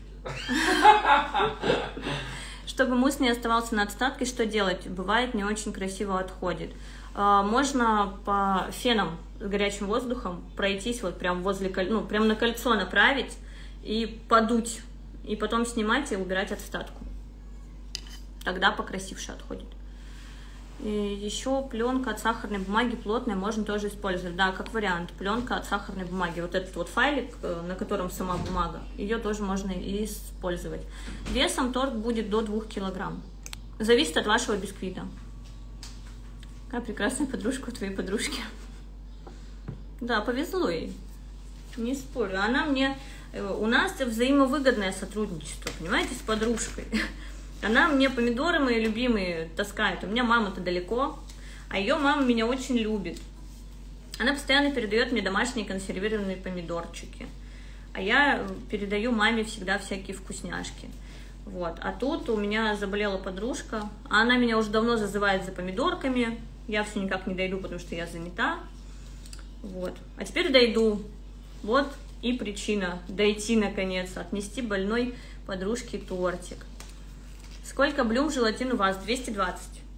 Чтобы мусс не оставался на ацетатке, что делать? Бывает, не очень красиво отходит. Можно по фенам с горячим воздухом пройтись вот прям возле, ну, прям на кольцо направить и подуть. И потом снимать и убирать ацетатку. Тогда покрасивше отходит. И еще пленка от сахарной бумаги плотная можно тоже использовать. Да, как вариант. Пленка от сахарной бумаги. Вот этот вот файлик, на котором сама бумага, ее тоже можно использовать. Весом торт будет до 2 килограмм. Зависит от вашего бисквита. Какая прекрасная подружка у твоей подружки. Да, повезло ей. Не спорю. Она мне... У нас взаимовыгодное сотрудничество, понимаете, с подружкой. Она мне помидоры мои любимые таскает. У меня мама-то далеко, а ее мама меня очень любит. Она постоянно передает мне домашние консервированные помидорчики. А я передаю маме всегда всякие вкусняшки. Вот. А тут у меня заболела подружка, а она меня уже давно зазывает за помидорками. Я все никак не дойду, потому что я занята. Вот. А теперь дойду. Вот и причина дойти наконец, отнести больной подружке тортик. Сколько блюм желатин у вас? 220.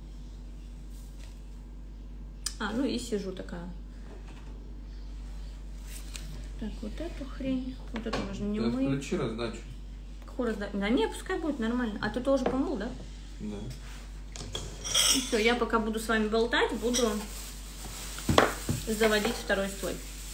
Ну и сижу такая. Так, вот эту хрень. Вот эту можно не мыть. Включи раздачу. Какую раздачу? Да не, пускай будет нормально. А ты тоже помыл, да? Да. И все, я пока буду с вами болтать, буду заводить второй слой.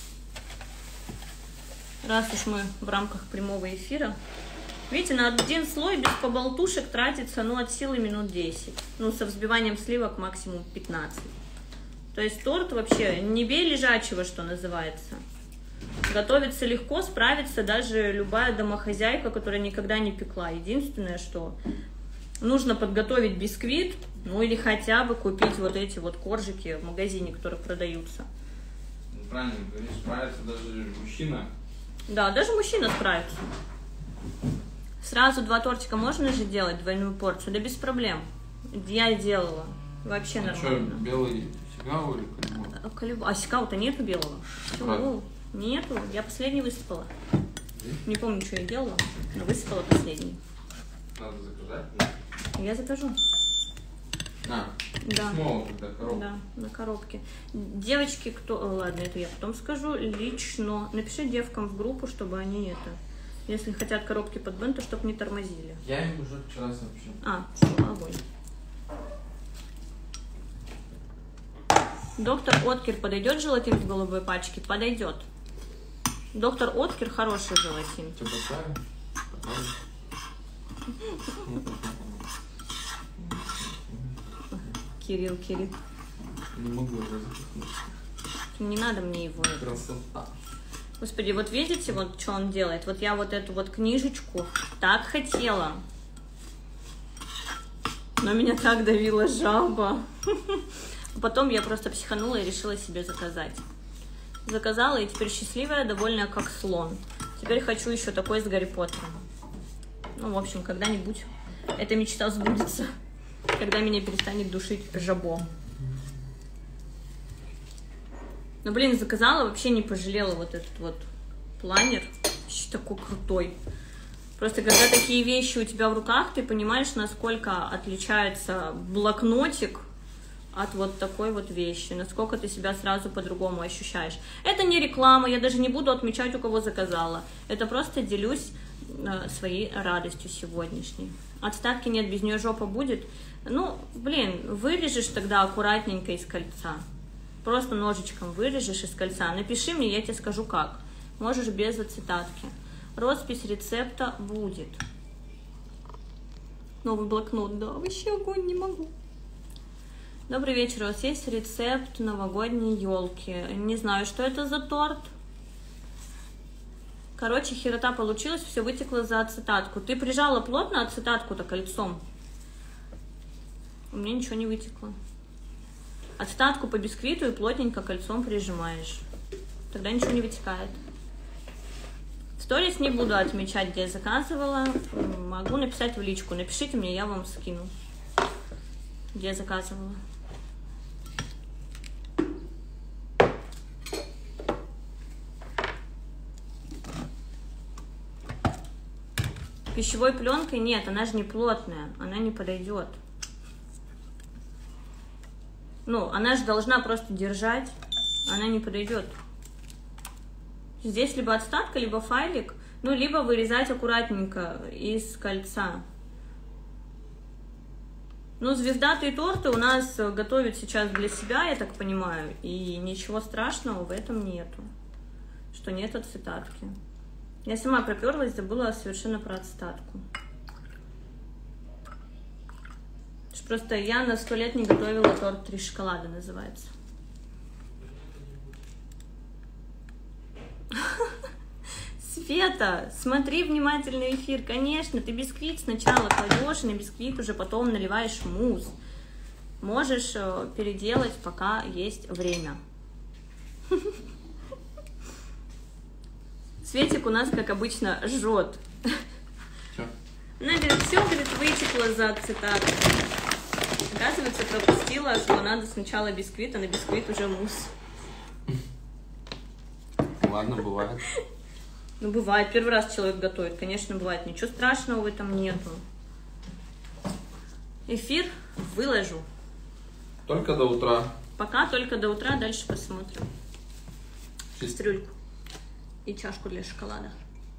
Раз уж мы в рамках прямого эфира. Видите, на один слой без поболтушек тратится, ну, от силы минут 10. Ну, со взбиванием сливок максимум 15. То есть торт вообще не бей лежачего, что называется. Готовится легко, справится даже любая домохозяйка, которая никогда не пекла. Единственное, что нужно подготовить бисквит, ну, или хотя бы купить вот эти вот коржики в магазине, которые продаются. Ну, правильно говоришь, справится даже мужчина. Да, даже мужчина справится. Сразу 2 тортика можно же делать, двойную порцию? Да без проблем. Я делала. Вообще нормально. Что, белый сикау или калибо? А сикау-то нету белого? Чего? Нету. Я последний высыпала. Не помню, что я делала, но высыпала последний. Надо заказать? Я закажу. Да. Письмо, когда коробка. Да, на коробке. Девочки, кто... Ладно, это я потом скажу. Лично напиши девкам в группу, чтобы они это... Если хотят коробки под бен, то чтобы не тормозили. Я им уже вчера сообщил. Все, огонь. Доктор Откер подойдет желатин в голубой пачке? Подойдет. Доктор Откер хороший желатин. Что, поставим? Кирилл. Не могу уже запихнуть. Не надо мне его. Красота. Господи, вот видите, вот что он делает? Вот я вот эту вот книжечку так хотела. Но меня так давила жаба. Потом я просто психанула и решила себе заказать. Заказала, и теперь счастливая, довольная, как слон. Теперь хочу еще такой с Гарри Поттером. Ну, в общем, когда-нибудь эта мечта сбудется. Когда меня перестанет душить жабо. Но, блин, заказала, вообще не пожалела вот этот вот планер. Вообще такой крутой. Просто когда такие вещи у тебя в руках, ты понимаешь, насколько отличается блокнотик от вот такой вот вещи. Насколько ты себя сразу по-другому ощущаешь. Это не реклама, я даже не буду отмечать, у кого заказала. Это просто делюсь своей радостью сегодняшней. Отставки нет, без нее жопа будет. Ну, блин, вырежешь тогда аккуратненько из кольца. Просто ножичком вырежешь из кольца. Напиши мне, я тебе скажу как. Можешь без ацетатки. Роспись рецепта будет. Новый блокнот, да, вообще огонь, не могу. Добрый вечер, у вас есть рецепт новогодней елки? Не знаю, что это за торт. Короче, херота получилась, все вытекло за ацетатку. Ты прижала плотно ацетатку-то кольцом? У меня ничего не вытекло. Отстатку по бисквиту и плотненько кольцом прижимаешь. Тогда ничего не вытекает. В сторис не буду отмечать, где я заказывала. Могу написать в личку. Напишите мне, я вам скину, где я заказывала. Пищевой пленкой нет, она же не плотная, она не подойдет. Ну, она же должна просто держать, она не подойдет. Здесь либо отстатка, либо файлик, ну, либо вырезать аккуратненько из кольца. Ну, звездатые торты у нас готовят сейчас для себя, я так понимаю, и ничего страшного в этом нету, что нет ацетатки. Я сама проперлась, забыла совершенно про отстатку. Просто я на 100 лет не готовила торт 3 шоколада, называется. Света, смотри внимательно эфир. Конечно, ты бисквит сначала кладешь, на бисквит уже потом наливаешь мусс. Можешь переделать, пока есть время. Светик у нас, как обычно, жжет. Она говорит, все, говорит, вытекло за ацетат. Оказывается, пропустила, что надо сначала бисквит, а на бисквит уже мусс. Ладно, бывает. Ну, бывает. Первый раз человек готовит. Конечно, бывает. Ничего страшного в этом нету. Эфир выложу. Только до утра. Пока только до утра, дальше посмотрим. Кастрюльку и чашку для шоколада.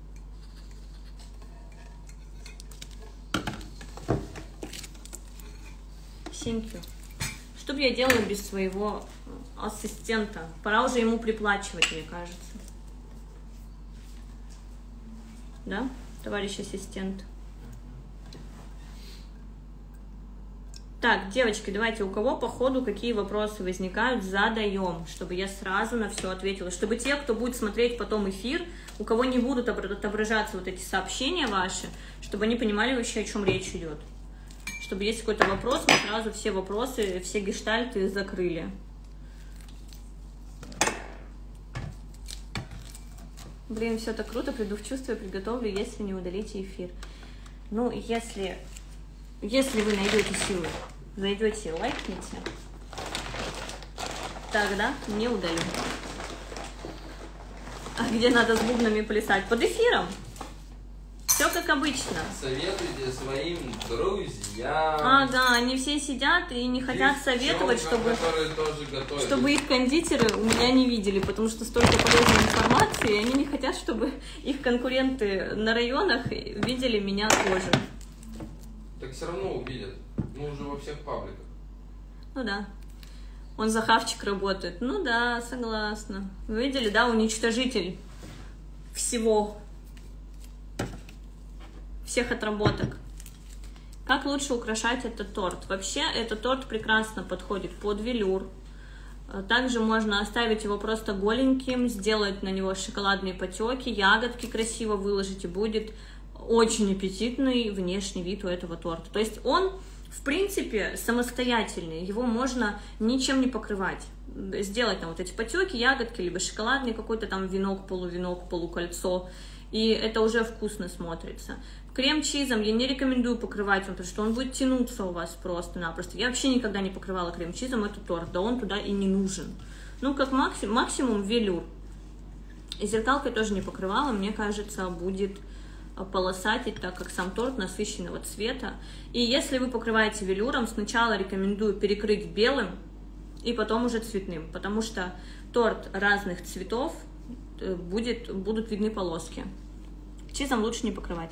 Thank you. Что бы я делала без своего ассистента? Пора уже ему приплачивать, мне кажется. Да, товарищ ассистент? Так, девочки, давайте, у кого по ходу какие вопросы возникают, задаем, чтобы я сразу на все ответила. Чтобы те, кто будет смотреть потом эфир, у кого не будут отображаться вот эти сообщения ваши, чтобы они понимали вообще, о чем речь идет. Чтобы есть какой-то вопрос, мы сразу все вопросы, все гештальты закрыли. Блин, все так круто, приду в чувство и приготовлю, если не удалите эфир. Ну, если вы найдете силы, зайдете, лайкните, тогда не удалю. А где надо с бубнами плясать? Под эфиром. Все как обычно. Советуйте своим друзьям. Ага, они все сидят и не хотят советовать, чтобы их кондитеры у меня не видели, потому что столько полезной информации, и они не хотят, чтобы их конкуренты на районах видели меня тоже. Так все равно увидят. Мы уже во всех пабликах. Ну да. Он за хавчик работает. Ну да, согласна. Вы видели, да, уничтожитель всего. Всех отработок. Как лучше украшать этот торт? Вообще, этот торт прекрасно подходит под велюр. Также можно оставить его просто голеньким, сделать на него шоколадные потеки, ягодки красиво выложить, и будет очень аппетитный внешний вид у этого торта. То есть он, в принципе, самостоятельный, его можно ничем не покрывать. Сделать там вот эти потеки, ягодки, либо шоколадный какой-то там венок, полукольцо, и это уже вкусно смотрится. Крем-чизом я не рекомендую покрывать, потому что он будет тянуться у вас просто-напросто. Я вообще никогда не покрывала крем-чизом этот торт, да он туда и не нужен. Ну, как максимум велюр. И зеркалкой тоже не покрывала, мне кажется, будет полосатить, так как сам торт насыщенного цвета. И если вы покрываете велюром, сначала рекомендую перекрыть белым и потом уже цветным, потому что торт разных цветов будут видны полоски. Чизом лучше не покрывать.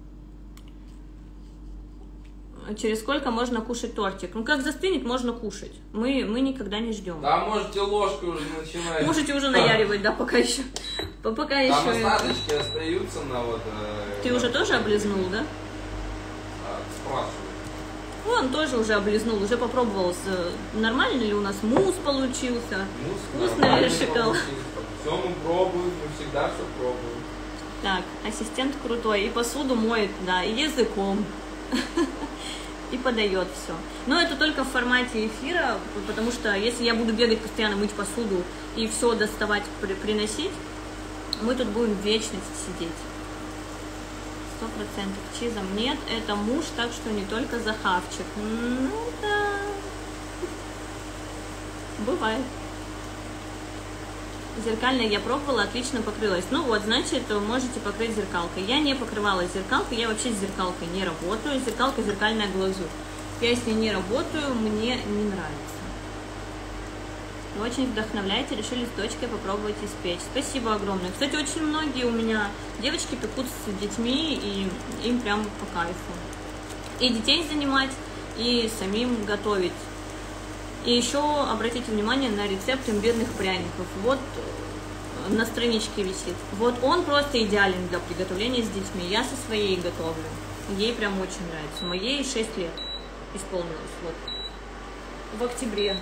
Через сколько можно кушать тортик? Ну, как застынет, можно кушать. Мы никогда не ждем. Да, можете ложкой уже начинать. Можете уже наяривать, да, пока еще. Там остаточки остаются на вот... Ты уже тоже облизнул, да? Спрашиваю. Он тоже уже облизнул, уже попробовал, нормально ли у нас мусс получился. Вкусно ли шоколад? Все мы пробуем, мы всегда все пробуем. Так, ассистент крутой. И посуду моет, да, и языком. и подает все. Но это только в формате эфира, потому что если я буду бегать постоянно, мыть посуду и все доставать, приносить, мы тут будем в вечности сидеть. 100% чизом нет, это муж, так что не только захавчик. Ну да, бывает. Зеркальная я пробовала, отлично покрылась. Ну вот, значит, можете покрыть зеркалкой. Я не покрывала зеркалкой, я вообще с зеркалкой не работаю. Зеркалка зеркальная глазурь. Я с ней не работаю, мне не нравится. Вы очень вдохновляете, решили с дочкой попробовать испечь. Спасибо огромное. Кстати, очень многие у меня девочки пекут с детьми, и им прям по кайфу. И детей занимать, и самим готовить. И еще обратите внимание на рецепт имбирных пряников. Вот на страничке висит. Вот он просто идеален для приготовления с детьми. Я со своей готовлю. Ей прям очень нравится. Моей 6 лет исполнилось. Вот. В октябре.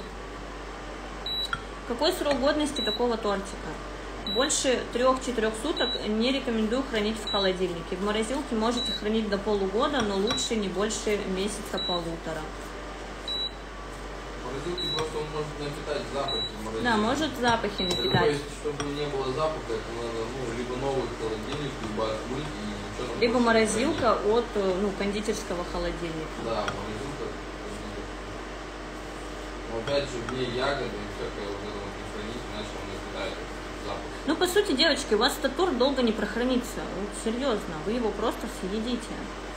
Какой срок годности такого тортика? Больше 3-4 суток не рекомендую хранить в холодильнике. В морозилке можете хранить до полугода, но лучше не больше месяца-полутора. Морозилки просто он может напитать запахи. Да, может запахи напитать. То есть, чтобы не было запаха, это надо либо новый холодильник, либо отмыть и ничего там. Либо морозилка от кондитерского холодильника. Да, морозилка. Но опять же, в ней ягоды и всякое вот это вот не хранить, иначе он напитает запах. Ну, по сути, девочки, у вас этот торт долго не прохранится. Вот, серьезно, вы его просто съедите.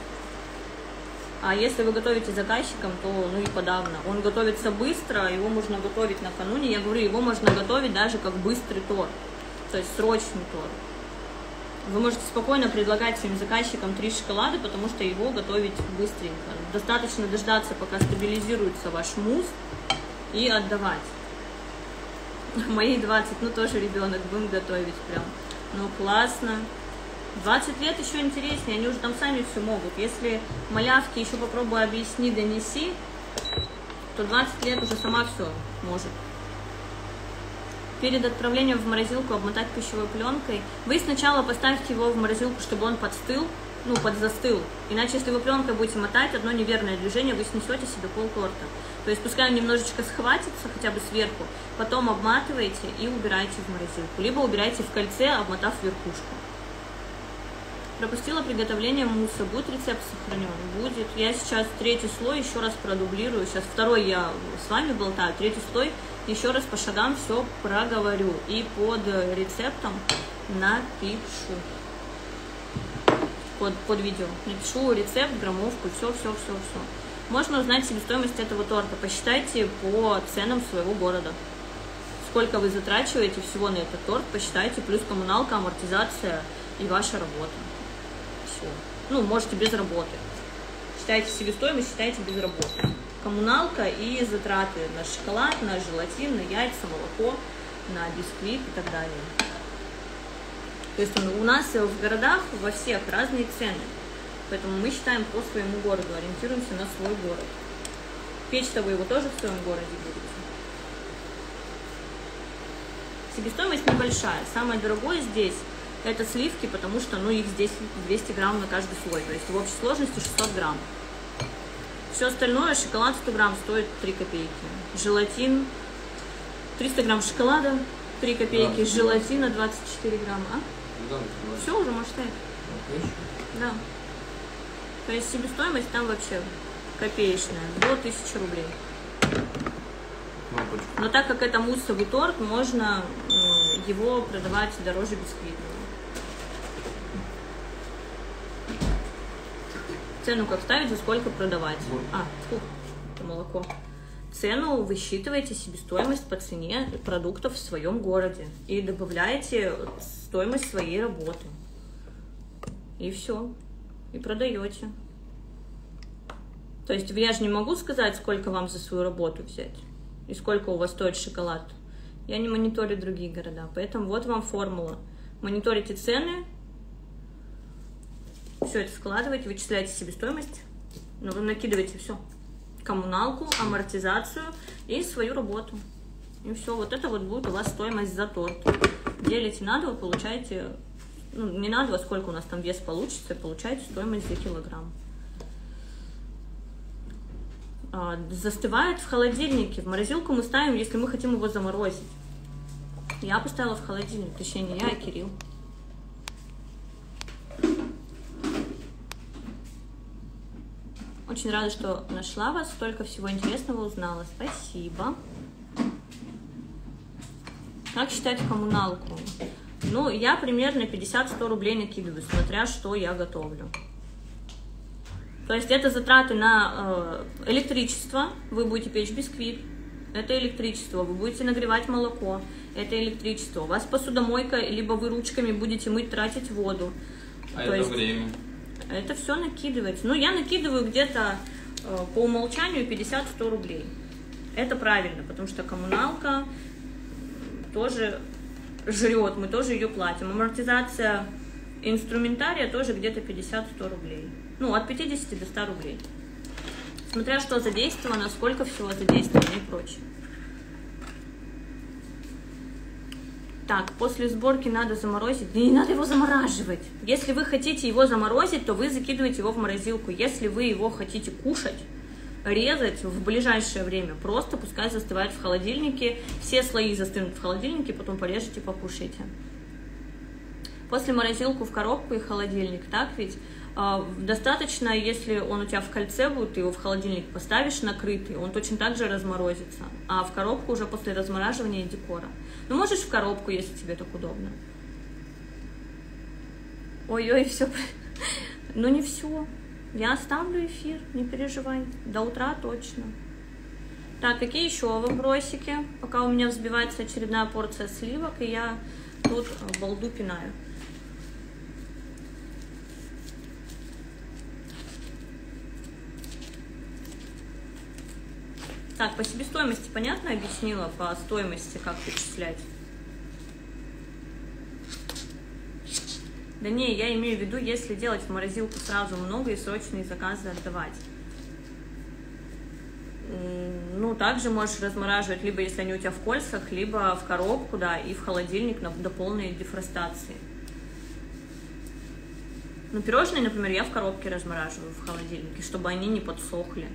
А если вы готовите заказчикам, то ну и подавно. Он готовится быстро, его можно готовить накануне. Я говорю, его можно готовить даже как быстрый торт, то есть срочный торт. Вы можете спокойно предлагать своим заказчикам 3 шоколада, потому что его готовить быстренько. Достаточно дождаться, пока стабилизируется ваш мусс, и отдавать. Моей 20, ну тоже ребенок, будем готовить прям. Ну классно. 20 лет еще интереснее, они уже там сами все могут. Если малявки еще попробуй объясни, донеси, то 20 лет уже сама все может. Перед отправлением в морозилку обмотать пищевой пленкой. Вы сначала поставьте его в морозилку, чтобы он подстыл, ну, подзастыл. Иначе, если вы пленкой будете мотать, одно неверное движение, вы снесете себе полторта. То есть, пускай он немножечко схватится, хотя бы сверху, потом обматываете и убираете в морозилку. Либо убираете в кольце, обмотав верхушку. Пропустила приготовление мусса. Будет рецепт сохранен? Будет. Я сейчас 3-й слой еще раз продублирую. Сейчас 2-й я с вами болтаю. 3-й слой еще раз по шагам все проговорю. И под рецептом напишу. Под видео. Напишу рецепт, граммовку, все. Можно узнать себестоимость этого торта. Посчитайте по ценам своего города. Сколько вы затрачиваете всего на этот торт, посчитайте. Плюс коммуналка, амортизация и ваша работа. Ну, можете без работы. Считайте себестоимость, считайте без работы. Коммуналка и затраты на шоколад, на желатин, на яйца, молоко, на бисквит и так далее. То есть у нас в городах во всех разные цены. Поэтому мы считаем по своему городу, ориентируемся на свой город. Печь-то вы его тоже в своем городе будете. Себестоимость небольшая. Самое дорогое здесь это сливки, потому что их здесь 200 грамм на каждый слой. То есть в общей сложности 600 грамм. Все остальное, шоколад 100 грамм стоит 3 копейки. Желатин, 300 грамм шоколада, 3 копейки. Да, желатина 24 грамма. Да, все уже можешь ставить. Да. То есть себестоимость там вообще копеечная. До 1000 рублей. Но так как это муссовый торт, можно его продавать дороже бисквитного. Цену как ставить, за сколько продавать. Это молоко. Цену высчитываете, себестоимость по цене продуктов в своем городе. И добавляете стоимость своей работы. И все. И продаете. То есть я же не могу сказать, сколько вам за свою работу взять. И сколько у вас стоит шоколад. Я не мониторю другие города. Поэтому вот вам формула. Мониторите цены. Все это складываете, вычисляете себестоимость, накидываете все. Коммуналку, амортизацию и свою работу. И все, вот это вот будет у вас стоимость за торт. Делите на 2, получаете, не на 2, сколько у нас там вес получится, получаете стоимость за килограмм. застывает в холодильнике. В морозилку мы ставим, если мы хотим его заморозить. Я поставила в холодильник, точнее не я, а Кирилл. Очень рада, что нашла вас, столько всего интересного узнала. Спасибо. Как считать коммуналку? Ну, я примерно 50-100 рублей накидываю, смотря что я готовлю. То есть это затраты на электричество, вы будете печь бисквит, это электричество, вы будете нагревать молоко, это электричество. У вас посудомойка, либо вы ручками будете мыть, тратить воду. А это время? Это все накидывается. Ну, я накидываю где-то по умолчанию 50-100 рублей. Это правильно, потому что коммуналка тоже жрет, мы тоже ее платим. Амортизация инструментария тоже где-то 50-100 рублей. Ну, от 50 до 100 рублей. Смотря что задействовано, сколько всего задействовано и прочее. Так, после сборки надо заморозить. Да не надо его замораживать. Если вы хотите его заморозить, то вы закидываете его в морозилку. Если вы его хотите кушать, резать в ближайшее время, просто пускай застывает в холодильнике. Все слои застынут в холодильнике, потом порежете, покушайте. После морозилку в коробку и холодильник, так ведь? Достаточно, если он у тебя в кольце будет, ты его в холодильник поставишь накрытый, он точно так же разморозится. А в коробку уже после размораживания декора. Ну, можешь в коробку, если тебе так удобно. Ой-ой, все. Ну, не все. Я оставлю эфир, не переживай. До утра точно. Так, какие еще вопросики? Пока у меня взбивается очередная порция сливок, и я тут балду пинаю. Так, по себестоимости понятно объяснила, по стоимости как вычислять? Да не, я имею в виду, если делать в морозилку сразу много и срочные заказы отдавать. Ну, также можешь размораживать, либо если они у тебя в кольцах, либо в коробку, да, и в холодильник до полной дефростации. Ну, пирожные, например, я в коробке размораживаю в холодильнике, чтобы они не подсохли.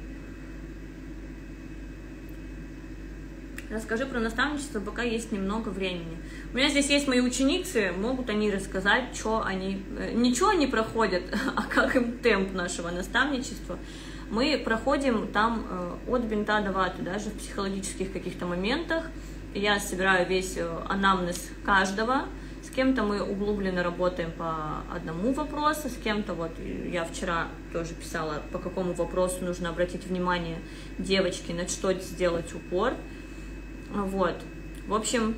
Расскажи про наставничество, пока есть немного времени. У меня здесь есть мои ученицы, могут они рассказать, что они... Ничего они проходят, а как им темп нашего наставничества. Мы проходим там от бинта до ваты, даже в психологических каких-то моментах. Я собираю весь анамнез каждого. С кем-то мы углубленно работаем по одному вопросу, с кем-то, вот я вчера тоже писала, по какому вопросу нужно обратить внимание девочки, на что сделать упор. Вот, в общем,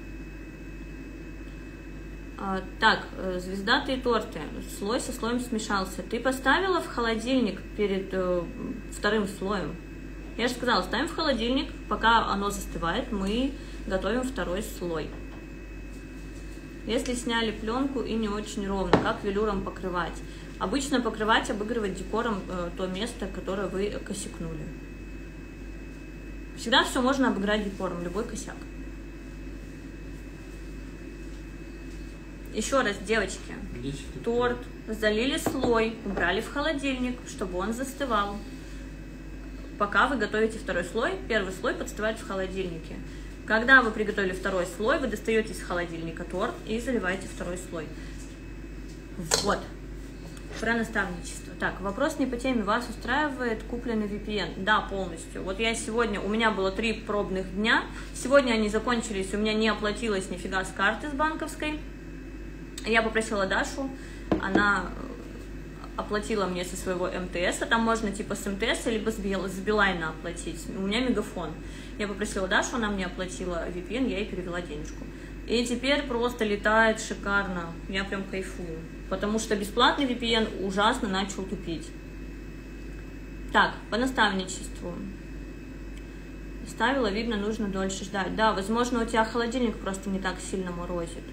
так, звездатые торты, слой со слоем смешался. Ты поставила в холодильник перед вторым слоем? Я же сказала, ставим в холодильник, пока оно застывает, мы готовим второй слой. Если сняли пленку и не очень ровно, как велюром покрывать? Обычно покрывать, обыгрывать декором то место, которое вы косякнули. Всегда все можно обыграть декором, любой косяк. Еще раз, девочки, торт залили слой, убрали в холодильник, чтобы он застывал. Пока вы готовите второй слой, первый слой подстывает в холодильнике. Когда вы приготовили второй слой, вы достаете из холодильника торт и заливаете второй слой. Вот. Про наставничество. Так, вопрос не по теме. Вас устраивает купленный VPN? Да, полностью. Вот я сегодня, у меня было 3 пробных дня. Сегодня они закончились, у меня не оплатилось нифига с карты с банковской. Я попросила Дашу, она оплатила мне со своего МТС, а там можно типа с МТС либо с Билайна оплатить. У меня Мегафон. Я попросила Дашу, она мне оплатила VPN, я ей перевела денежку. И теперь просто летает шикарно. Я прям кайфую. Потому что бесплатный VPN ужасно начал тупить. Так, по наставничеству. Ставила, видно, нужно дольше ждать. Да, возможно, у тебя холодильник просто не так сильно морозит.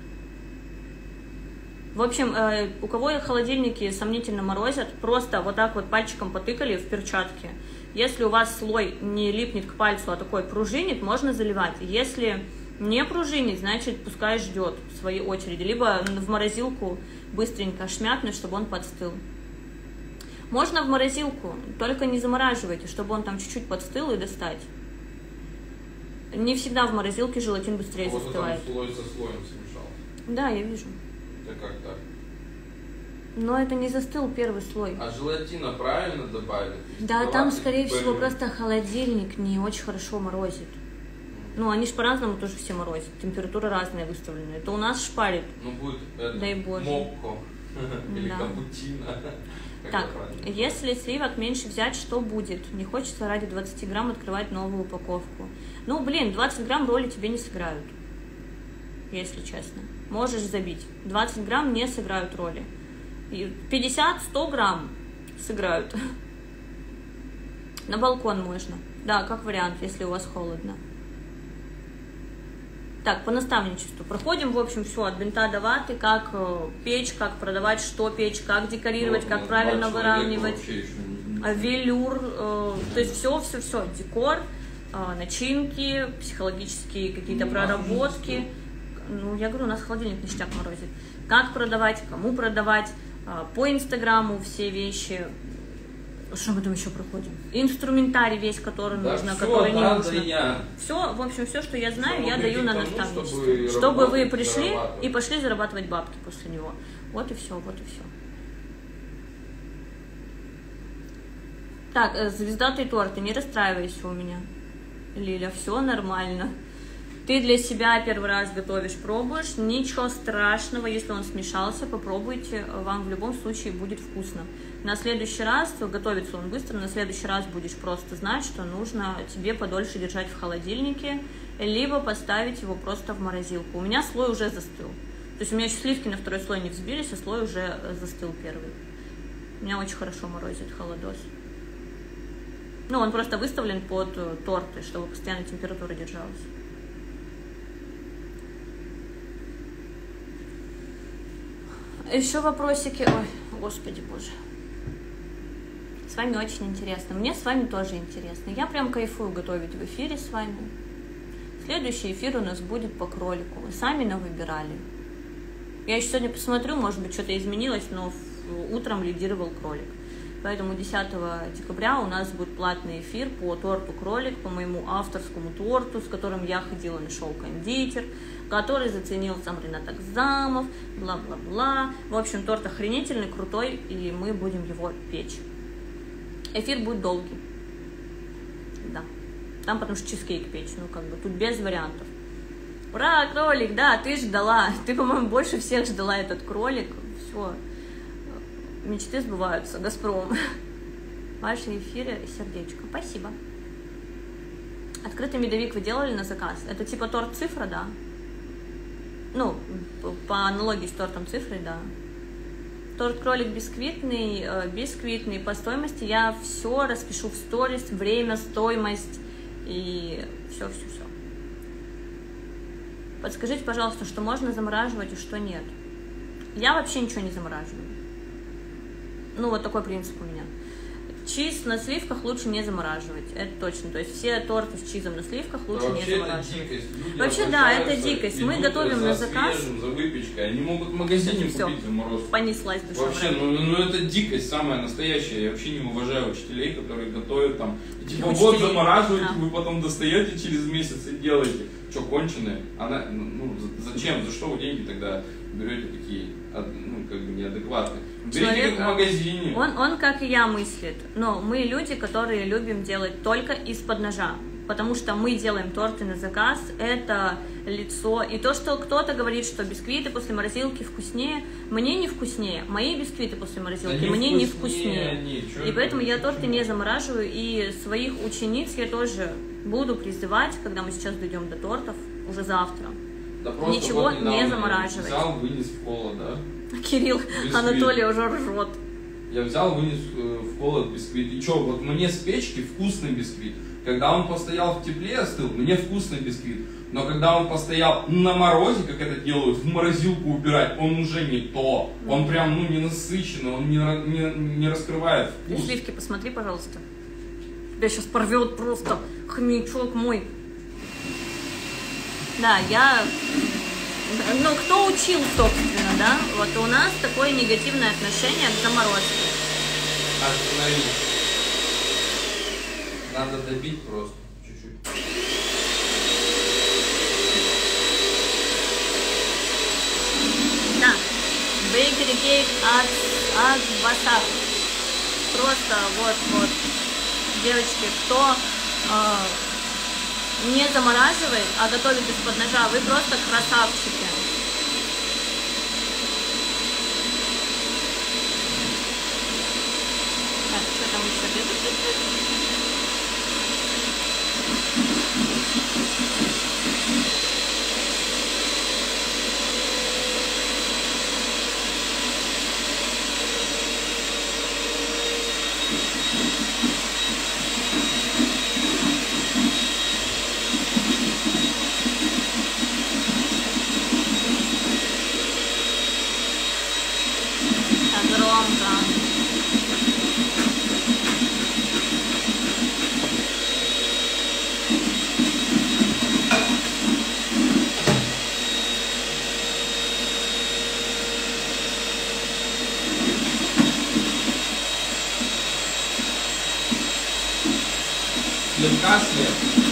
В общем, у кого холодильники сомнительно морозят, просто вот так вот пальчиком потыкали в перчатке. Если у вас слой не липнет к пальцу, а такой пружинит, можно заливать. Если не пружинит, значит, пускай ждет своей очереди. Либо в морозилку быстренько шмякнуть, чтобы он подстыл. Можно в морозилку, только не замораживайте, чтобы он там чуть-чуть подстыл и достать. Не всегда в морозилке желатин быстрее застывает. Вот слой со слоем смешался. Да, я вижу. Да как так? Но это не застыл первый слой. А желатина правильно добавили? Да, там, скорее всего, просто холодильник не очень хорошо морозит. Ну, они ж по-разному тоже все морозят. Температура разная выставлена. Это у нас шпарит. Ну, будет это, дай боже. мокко. Или капучино. Так, если сливок меньше взять, что будет? Не хочется ради 20 грамм открывать новую упаковку. Ну, блин, 20 грамм роли тебе не сыграют. Если честно. Можешь забить. 20 грамм не сыграют роли. 50-100 грамм сыграют. На балкон можно. Да, как вариант, если у вас холодно. Так, по наставничеству. Проходим, в общем, все от бинта до ваты, как печь, как продавать, что печь, как декорировать, как правильно выравнивать. Велюр, то есть все, декор, начинки, психологические какие-то проработки. Ну, я говорю, у нас холодильник ништяк морозит. Как продавать, кому продавать, по Инстаграму все вещи. Что мы там еще проходим? Инструментарий весь, который нужно, который не нужно. Все, в общем, все, что я знаю, я даю на наставничество. Чтобы вы пришли и пошли зарабатывать бабки после него. Вот и все, вот и все. Так, звездатый торт, ты не расстраивайся у меня. Лиля, все нормально. Ты для себя первый раз готовишь, пробуешь, ничего страшного, если он смешался, попробуйте, вам в любом случае будет вкусно. На следующий раз, готовится он быстро, на следующий раз будешь просто знать, что нужно тебе подольше держать в холодильнике, либо поставить его просто в морозилку. У меня слой уже застыл. То есть у меня еще сливки на второй слой не взбились, а слой уже застыл первый. У меня очень хорошо морозит холодос. Ну, он просто выставлен под торты, чтобы постоянно температура держалась. Еще вопросики. Ой, господи боже. С вами очень интересно. Мне с вами тоже интересно. Я прям кайфую готовить в эфире с вами. Следующий эфир у нас будет по кролику. Вы сами навыбирали. Я еще сегодня посмотрю, может быть, что-то изменилось, но утром лидировал кролик. Поэтому 10 декабря у нас будет платный эфир по торту кролик, по моему авторскому торту, с которым я ходила на шоу «Кондитер», который заценил сам Ренат Акзамов, бла-бла-бла. В общем, торт охренительный, крутой, и мы будем его печь. Эфир будет долгий. Да. Там потому что чизкейк печь, ну как бы тут без вариантов. Ура, кролик, да, ты ждала. Ты, по-моему, больше всех ждала этот кролик. Все. Мечты сбываются, Газпром. Ваши эфиры, сердечко. Спасибо. Открытый медовик вы делали на заказ? Это типа торт цифра, да? Ну, по аналогии с тортом цифрой, да. Торт кролик бисквитный, по стоимости я все распишу в сторис, время, стоимость и все. Подскажите, пожалуйста, что можно замораживать и что нет. Я вообще ничего не замораживаю. Ну, вот такой принцип у меня. Чиз на сливках лучше не замораживать, это точно. То есть все торты с чизом на сливках лучше не замораживать. Вообще, да, это дикость. Мы готовим на заказ. За выпечкой. Они могут в магазине купить заморозку. Понеслась душа. Вообще, ну это дикость самая настоящая. Я вообще не уважаю учителей, которые готовят там. Типа вот замораживаете, вы потом достаете через месяц и делаете. Что, конченые? Она, ну, зачем? За что вы деньги тогда берете такие, ну, как бы неадекватные? Берите их в магазине. Он, как и я, мыслит. Но мы люди, которые любим делать только из-под ножа. Потому что мы делаем торты на заказ, это лицо. И то, что кто-то говорит, что бисквиты после морозилки вкуснее, мне не вкуснее. Мои бисквиты после морозилки мне не вкуснее. И поэтому я торты не замораживаю. И своих учениц я тоже буду призывать, когда мы сейчас дойдем до тортов, уже завтра. Да ничего вот не замораживать. Взял, вынес в холод, да? Кирилл, бисквит. Анатолий уже ржет. Я взял, вынес в холод бисквит. И что, вот мне с печки вкусный бисквит. Когда он постоял в тепле, остыл, мне вкусный бисквит. Но когда он постоял на морозе, как это делают, в морозилку убирать, он уже не то. Он прям, ну, не насыщенный, он не раскрывает вкус. Ты сливки посмотри, пожалуйста. Тебя сейчас порвет просто хомячок мой. Да, я... Ну, кто учил, собственно, да? Вот у нас такое негативное отношение к заморозке. Останови. Надо добить просто чуть-чуть. Да. Бейкери кейк от Васап. Просто вот. Девочки, кто не замораживает, а готовит из-под ножа, вы просто красавчики. Так, что там еще без? Слегка след.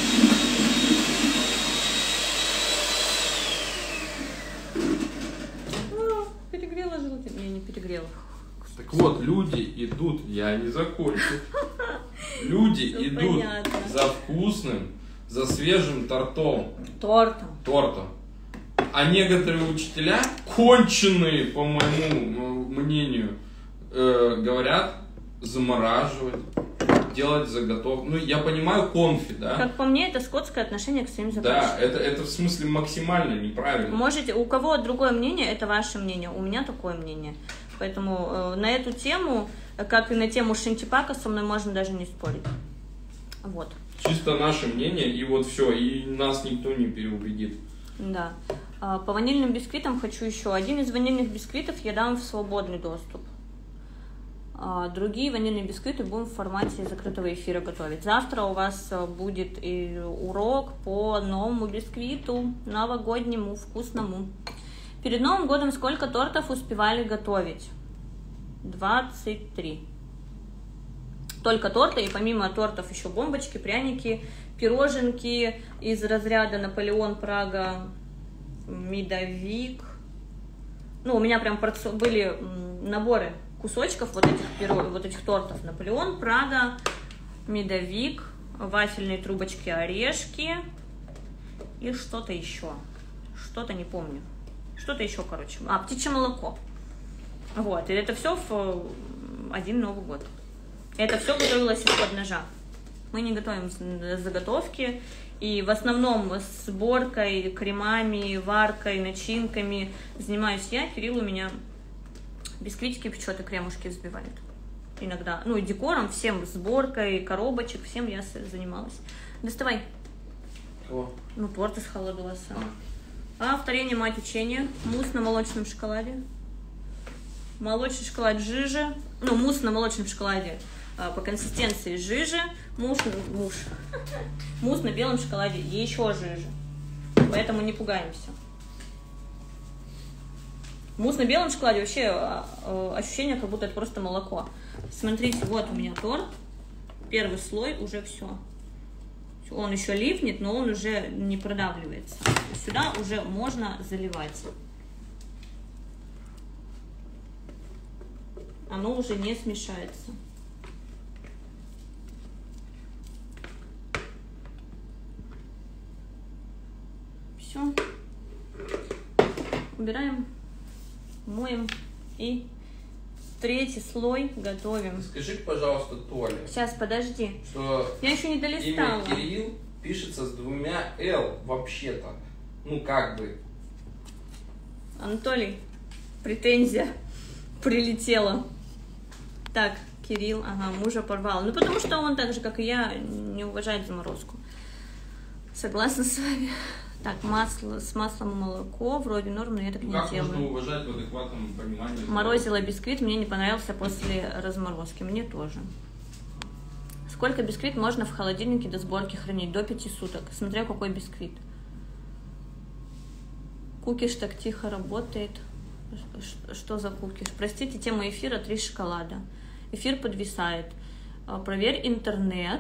Перегрела желудок? Не, не перегрела. Так вот, люди идут, я не закончил. Люди Всё идут понятно. за вкусным, за свежим тортом. Тортом. А некоторые учителя, конченые, по моему мнению, говорят замораживать, делать заготовку. Ну, я понимаю конфи, да? Как по мне, это скотское отношение к своим заказчикам. Да, это в смысле максимально неправильно. Можете, у кого другое мнение, это ваше мнение, у меня такое мнение. Поэтому на эту тему, как и на тему шинчипака, со мной можно даже не спорить. Вот. Чисто наше мнение, и вот все, и нас никто не переубедит. Да. По ванильным бисквитам хочу еще. Один из ванильных бисквитов я дам в свободный доступ. Другие ванильные бисквиты будем в формате закрытого эфира готовить. Завтра у вас будет и урок по новому бисквиту, новогоднему, вкусному. Перед Новым годом сколько тортов успевали готовить? 23. Только торты, и помимо тортов еще бомбочки, пряники, пироженки из разряда Наполеон, Прага, Медовик. Ну, у меня прям были наборы кусочков вот этих тортов. Наполеон, Прага, Медовик, вафельные трубочки, орешки и что-то еще. Что-то не помню. Что-то еще, короче. Птичье молоко. Вот. И это все в один Новый год. Это все готовилось из-под ножа. Мы не готовим заготовки. И в основном сборкой, кремами, варкой, начинками занимаюсь я. Кирилл у меня бисквитики печет и кремушки взбивает. Иногда. Ну и декором, всем, сборкой, коробочек, всем я занималась. Доставай. Кого? Ну, торт из холодоса. Повторение мать учения. Мусс на молочном шоколаде. Молочный шоколад жижа. Ну, мусс на молочном шоколаде по консистенции жижи. Мусс на белом шоколаде еще жиже. Поэтому не пугаемся. Мусс на белом шоколаде вообще ощущение, как будто это просто молоко. Смотрите, вот у меня торт. Первый слой уже все. Он еще липнет, но он уже не продавливается. Сюда уже можно заливать. Оно уже не смешается. Все. Убираем, моем и третий слой готовим. Скажи, пожалуйста, Толя. Сейчас, подожди. Что я еще не долистала. Имя Кирилл пишется с двумя «л» вообще-то. Ну, как бы. Анатолий, претензия прилетела. Так, Кирилл, ага, мужа порвал. Ну, потому что он так же, как и я, не уважает заморозку. Согласна с вами. Так, масло с маслом и молоко, вроде норм, но я так не делаю. Как можно уважать в адекватном понимании? Морозила бисквит, мне не понравился после разморозки, мне тоже. Сколько бисквит можно в холодильнике до сборки хранить? До 5 суток, смотря какой бисквит. Кукиш так тихо работает. Что за кукиш? Простите, тема эфира 3 шоколада. эфир подвисает. Проверь интернет.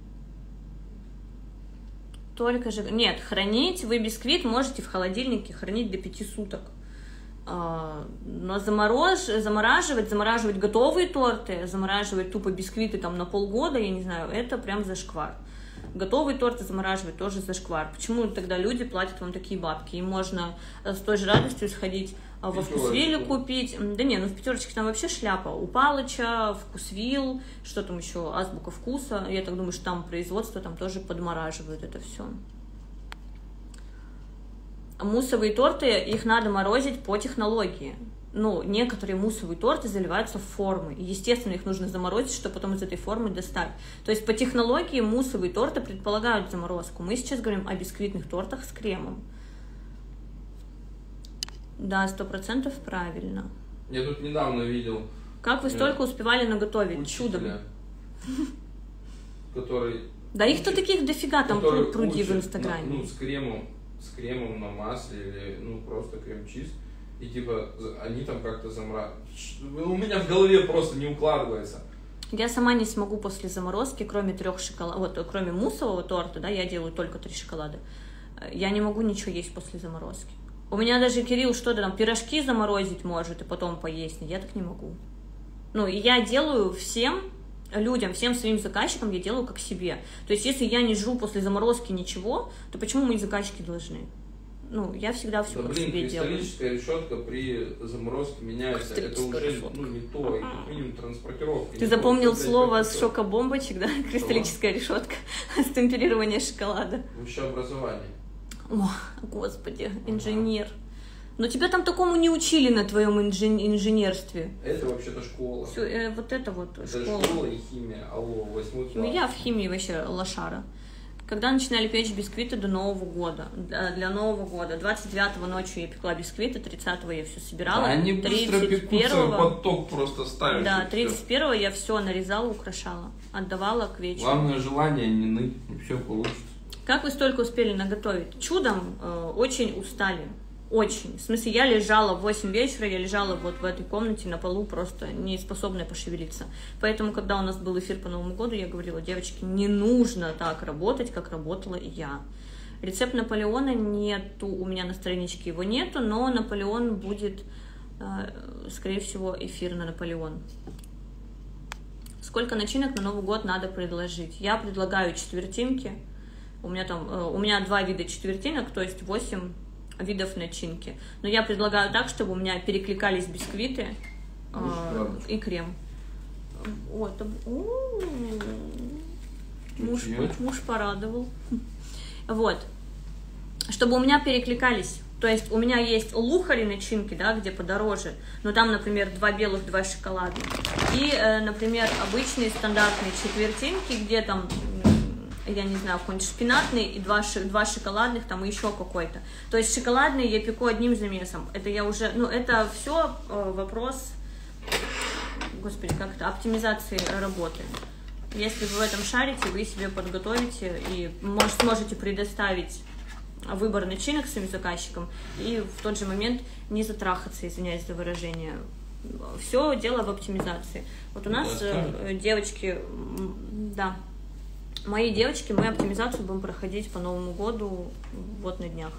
Только же... Нет, хранить вы бисквит можете в холодильнике хранить до 5 суток. Но замораживать готовые торты, замораживать тупо бисквиты там на полгода, я не знаю, это прям зашквар. Готовые торты замораживать тоже зашквар. Почему тогда люди платят вам такие бабки? Им можно с той же радостью сходить во Вкусвилле купить. Да не, ну в Пятерочке там вообще шляпа. У Палыча, Вкусвилл, что там еще, Азбука вкуса. Я так думаю, что там производство, там тоже подмораживают это все. Муссовые торты, их надо морозить по технологии. Ну, некоторые муссовые торты заливаются в формы. И, естественно, их нужно заморозить, чтобы потом из этой формы достать. То есть по технологии муссовые торты предполагают заморозку. Мы сейчас говорим о бисквитных тортах с кремом. Да, 100% правильно. Я тут недавно видел... Как вы столько успевали наготовить? Чудом. Который... Да их-то таких дофига, там пруди в Инстаграме. Ну, с кремом на масле или, ну, просто крем-чиз. И типа они там как-то замораживают. У меня в голове просто не укладывается. Я сама не смогу после заморозки, кроме 3 шоколадов, вот кроме муссового торта, да, я делаю только 3 шоколада. Я не могу ничего есть после заморозки. У меня даже Кирилл что-то там, пирожки заморозить может и потом поесть. Я так не могу. Ну, и я делаю всем людям, всем своим заказчикам я делаю как себе. То есть, если я не жру после заморозки ничего, то почему мои заказчики должны? Ну, я всегда все как себе делаю. Кристаллическая решетка при заморозке меняется. Это уже не то, и как минимум транспортировка. Ты запомнил слово с шока-бомбочек, да? Кристаллическая решетка с темперирования шоколада. Высшее образование. О, господи, инженер. Но тебя там такому не учили на твоем инженерстве. Это вообще-то школа. Все, вот это вот это школа. Школа и химия. Алло, 8 класс. Я в химии вообще лошара. Когда начинали печь бисквиты до Нового года? Для Нового года. 29-го ночью я пекла бисквиты, 30-го я все собирала. Да, они быстро пекутся, поток просто ставишь. Да, 31-го я все нарезала, украшала, отдавала к вечеру. Главное желание не ныть, и все получится. Как вы столько успели наготовить? Чудом очень устали. Очень. В смысле, я лежала в 8 вечера, я лежала вот в этой комнате на полу, просто не способная пошевелиться. Поэтому, когда у нас был эфир по Новому году, я говорила: девочки, не нужно так работать, как работала я. Рецепт Наполеона нету, у меня на страничке его нету, но Наполеон будет, скорее всего, эфир на Наполеон. Сколько начинок на Новый год надо предложить? Я предлагаю четвертинки. У меня 2 вида четвертинок, то есть 8 видов начинки. Но я предлагаю так, чтобы у меня перекликались бисквиты и крем. О, это... Муж порадовал. Вот. Чтобы у меня перекликались. То есть у меня есть лухари начинки, да, где подороже, но там, например, 2 белых, 2 шоколадных. И, например, обычные стандартные четвертинки, где там, я не знаю, какой-нибудь шпинатный и 2 шоколадных, там и еще какой-то. То есть шоколадный я пеку одним замесом. Это я уже, ну, это все вопрос, господи, как это, оптимизации работы. Если вы в этом шарите, вы себе подготовите и сможете предоставить выбор начинок своим заказчикам и в тот же момент не затрахаться, извиняюсь за выражение. Все дело в оптимизации. Вот у нас девочки, да, мои девочки, мы оптимизацию будем проходить по Новому году вот на днях.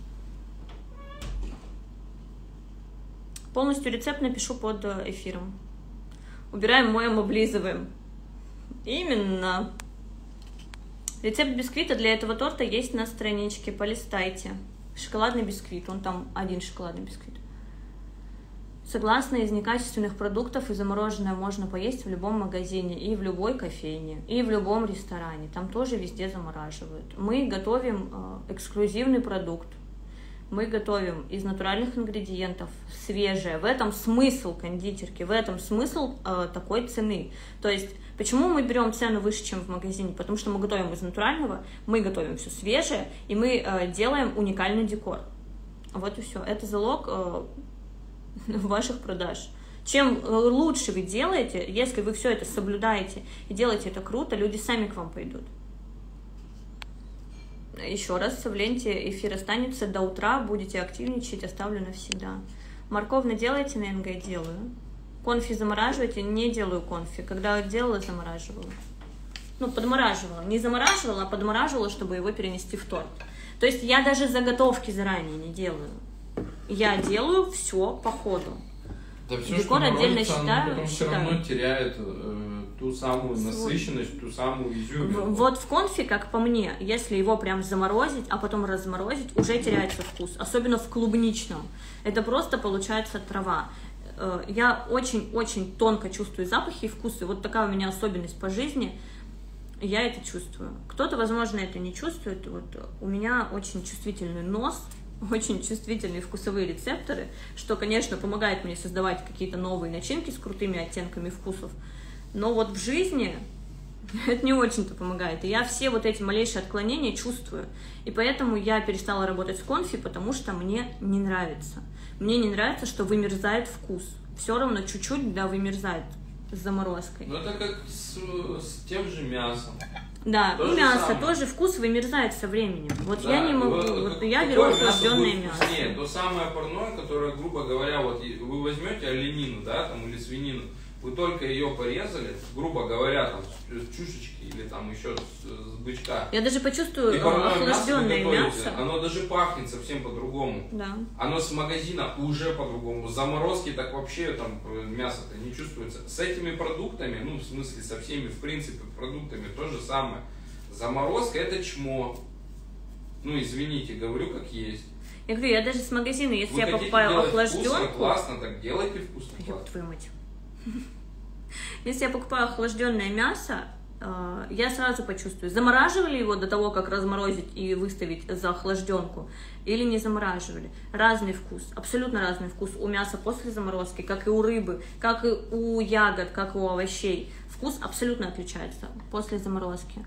Полностью рецепт напишу под эфиром. Убираем, моем, облизываем. Именно. Рецепт бисквита для этого торта есть на страничке, полистайте. Шоколадный бисквит, он там один шоколадный бисквит. Согласно, из некачественных продуктов и замороженное можно поесть в любом магазине, и в любой кофейне, и в любом ресторане. Там тоже везде замораживают. Мы готовим эксклюзивный продукт. Мы готовим из натуральных ингредиентов, свежее. В этом смысл кондитерки, в этом смысл такой цены. То есть, почему мы берем цену выше, чем в магазине? Потому что мы готовим из натурального, мы готовим все свежее, и мы делаем уникальный декор. Вот и все. Это залог ваших продаж. Чем лучше вы делаете, если вы все это соблюдаете и делаете это круто, люди сами к вам пойдут. Еще раз, в ленте эфир останется до утра, будете активничать, оставлю навсегда. Морковно делаете на НГ? Делаю. Конфи замораживать, я не делаю конфи. Когда делала, замораживала. Ну, подмораживала. Не замораживала, а подмораживала, чтобы его перенести в торт. То есть я даже заготовки заранее не делаю. Я делаю все по ходу. Да все, декор что отдельно считаю. Все равно теряет ту самую насыщенность, ту самую изюминку. Вот в конфи, как по мне, если его прям заморозить, а потом разморозить, уже теряется вкус. Особенно в клубничном. Это просто получается трава. Я очень-очень тонко чувствую запахи и вкусы. Вот такая у меня особенность по жизни. Я это чувствую. Кто-то, возможно, это не чувствует. Вот у меня очень чувствительный нос, очень чувствительные вкусовые рецепторы, что, конечно, помогает мне создавать какие-то новые начинки с крутыми оттенками вкусов. Но вот в жизни это не очень-то помогает. И я все вот эти малейшие отклонения чувствую. И поэтому я перестала работать с конфи, потому что мне не нравится. Мне не нравится, что вымерзает вкус. Все равно чуть-чуть, да, вымерзает с заморозкой. Ну это как с тем же мясом. Да, и мясо тоже вкус вымерзает со временем. Вот да, я не могу, вот я беру охлажденное мясо. Нет, то самое парное, которое, грубо говоря, вот вы возьмете оленину, да, там, или свинину, вы только ее порезали, грубо говоря, там, с чушечки или там еще с бычка. Я даже почувствую охлажденное мясо. Оно даже пахнет совсем по-другому. Да. Оно с магазина уже по-другому. Заморозки так вообще там мясо-то не чувствуется. С этими продуктами, ну в смысле со всеми в принципе продуктами то же самое. Заморозка это чмо. Ну извините, говорю как есть. Я говорю, я даже с магазина, если я покупаю охлажденку... Вкусно, классно, так делайте вкусно, классно. Твою мать. Если я покупаю охлажденное мясо, я сразу почувствую, замораживали его до того, как разморозить и выставить за охлажденку, или не замораживали. Разный вкус, абсолютно разный вкус у мяса после заморозки, как и у рыбы, как и у ягод, как и у овощей. Вкус абсолютно отличается после заморозки.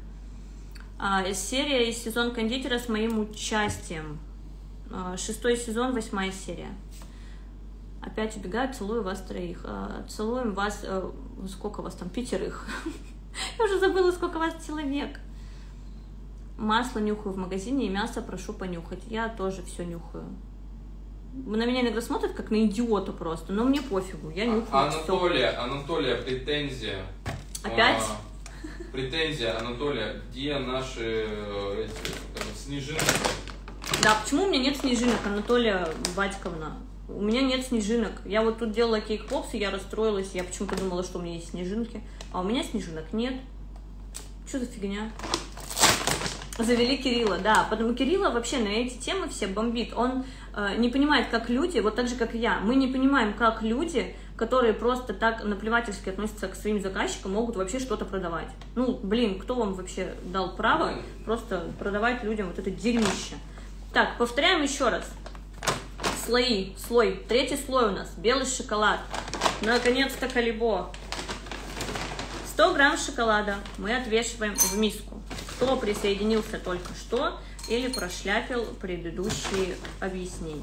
Серия из сезон кондитера с моим участием. 6-й сезон, 8-я серия. Опять убегаю, целую вас троих. Целуем вас, сколько вас там, 5? Я уже забыла, сколько вас человек. Масло нюхаю в магазине и мясо прошу понюхать. Я тоже все нюхаю. На меня иногда смотрят как на идиота просто, но мне пофигу, я нюхаю Анатолия, претензия. Опять? Претензия, Анатолия, где наши снежинки? Да, почему у меня нет снежинок, Анатолия Батьковна? У меня нет снежинок. Я вот тут делала кейк-попс, и я расстроилась. Я почему-то думала, что у меня есть снежинки. А у меня снежинок нет. Что за фигня? Завели Кирилла, да. Потому Кирилла вообще на эти темы все бомбит. Он не понимает, как люди, вот так же, как и я, мы не понимаем, как люди, которые просто так наплевательски относятся к своим заказчикам, могут вообще что-то продавать. Ну, блин, кто вам вообще дал право просто продавать людям вот это дерьмище? Так, повторяем еще раз. Слои, слой, 3-й слой у нас, белый шоколад, наконец-то Калибо. 100 грамм шоколада мы отвешиваем в миску. Кто присоединился только что или прошляпил предыдущие объяснения.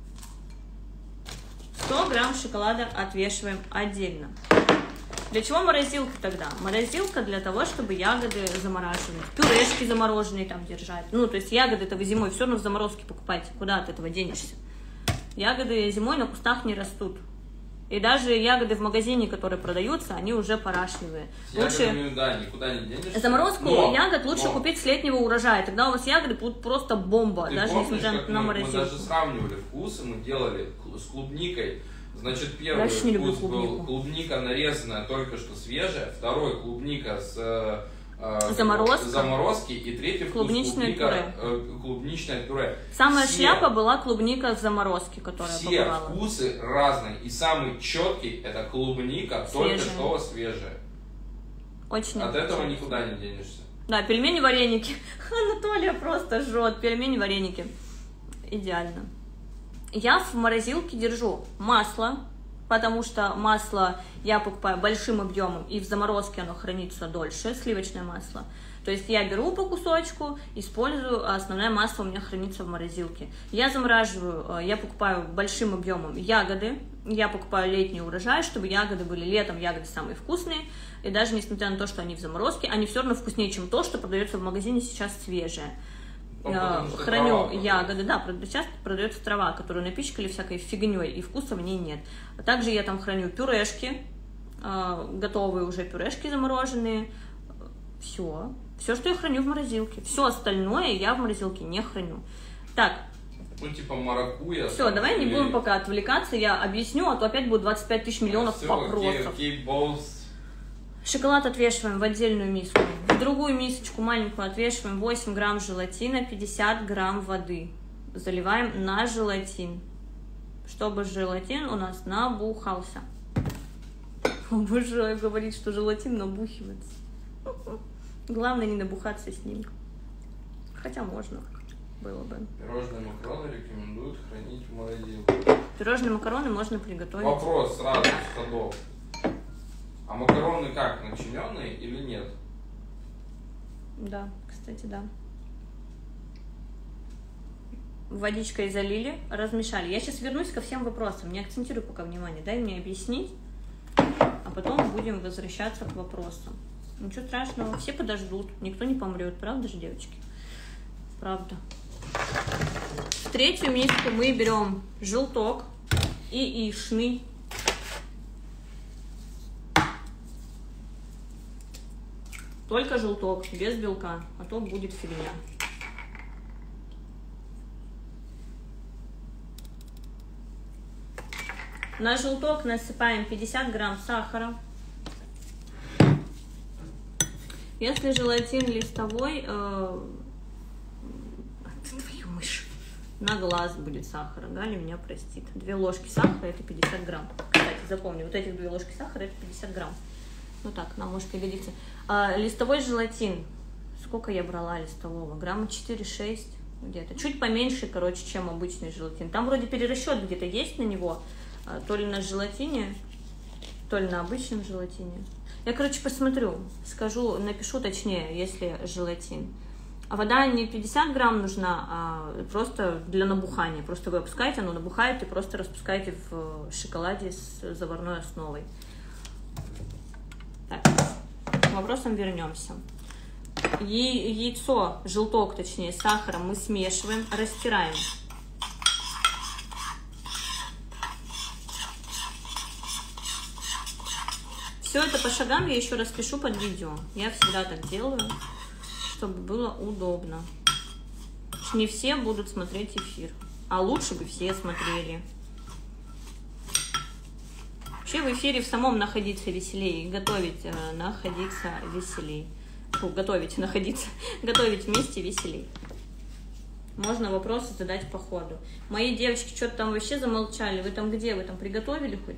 100 грамм шоколада отвешиваем отдельно. Для чего морозилка тогда? Морозилка для того, чтобы ягоды замораживать, пюрешки замороженные там держать. Ну, то есть ягоды-то вы зимой все равно в заморозке покупаете, куда от этого денешься? Ягоды зимой на кустах не растут. И даже ягоды в магазине, которые продаются, они уже парашневые. Лучше, да, никуда не денешься. Заморозку ягод лучше купить с летнего урожая. Тогда у вас ягоды будут просто бомба. Ты даже помнишь, несмотря на морозилку. Мы даже сравнивали вкусы, мы делали с клубникой. Значит, первый вкус был клубника нарезанная, только что свежая. Второй клубника с заморозки. И третий вкус клубничное пюре. Самая шляпа была клубника в заморозке, которая все побывала. Вкусы разные. И самый четкий это клубника, только что свежая. Очень от этого никуда не денешься. Да, пельмени-вареники. Анатолия просто жжет. Пельмени-вареники. Идеально. Я в морозилке держу масло, потому что масло я покупаю большим объемом, и в заморозке оно хранится дольше, сливочное масло. То есть я беру по кусочку, использую, а основное масло у меня хранится в морозилке. Я замораживаю, я покупаю большим объемом ягоды, я покупаю летний урожай, чтобы ягоды были летом, ягоды самые вкусные, и даже несмотря на то, что они в заморозке, они все равно вкуснее, чем то, что продается в магазине сейчас свежее. храню ягоды, да, сейчас продается трава, которую напичкали всякой фигней, и вкуса в ней нет. Также я там храню пюрешки, готовые уже пюрешки замороженные, все, что я храню в морозилке. Все остальное я в морозилке не храню. Так. Ну, типа маракуйя. Все, давай не будем пока отвлекаться, я объясню, а то опять будет 25 тысяч миллионов вопросов. Шоколад отвешиваем в отдельную миску. В другую мисочку маленькую отвешиваем 8 грамм желатина, 50 грамм воды. Заливаем на желатин, чтобы желатин у нас набухался. Обожаю говорить, что желатин набухивается. Главное не набухаться с ним. Хотя можно было бы. Пирожные макароны рекомендуют хранить в морозилке. Пирожные макароны можно приготовить. Вопрос сразу с ходов. А макароны как, начиненные или нет? Да, кстати, да. Водичкой залили, размешали. Я сейчас вернусь ко всем вопросам. Не акцентирую пока внимание. Дай мне объяснить, а потом будем возвращаться к вопросам. Ничего страшного, все подождут, никто не помрет. Правда же, девочки? Правда. В третью миску мы берем желток и яичный. Только желток, без белка, а то будет фигня. На желток насыпаем 50 грамм сахара. Если желатин листовой, твою мышь, на глаз будет сахара, Галя меня простит. 2 ложки сахара это 50 грамм. Кстати, запомни, вот этих 2 ложки сахара это 50 грамм. Ну так, нам может пригодиться. Листовой желатин. Сколько я брала листового? Грамма 4-6 где-то. Чуть поменьше, короче, чем обычный желатин. Там вроде перерасчет где-то есть на него. То ли на желатине, то ли на обычном желатине. Я, короче, посмотрю, скажу, напишу точнее, если желатин. А вода не 50 грамм нужна, а просто для набухания. Просто вы опускаете, оно набухает, и просто распускаете в шоколаде с заварной основой. Так, к вопросам вернемся. Яйцо, желток, точнее, с сахаром мы смешиваем, растираем. Все это по шагам я еще распишу под видео. Я всегда так делаю, чтобы было удобно. Не все будут смотреть эфир, а лучше бы все смотрели. Вообще в эфире в самом находиться веселее, готовить находиться веселее. Фу, готовить, находиться, готовить вместе веселее. Можно вопросы задать по ходу. Мои девочки что-то там вообще замолчали. Вы там где? Вы там приготовили хоть?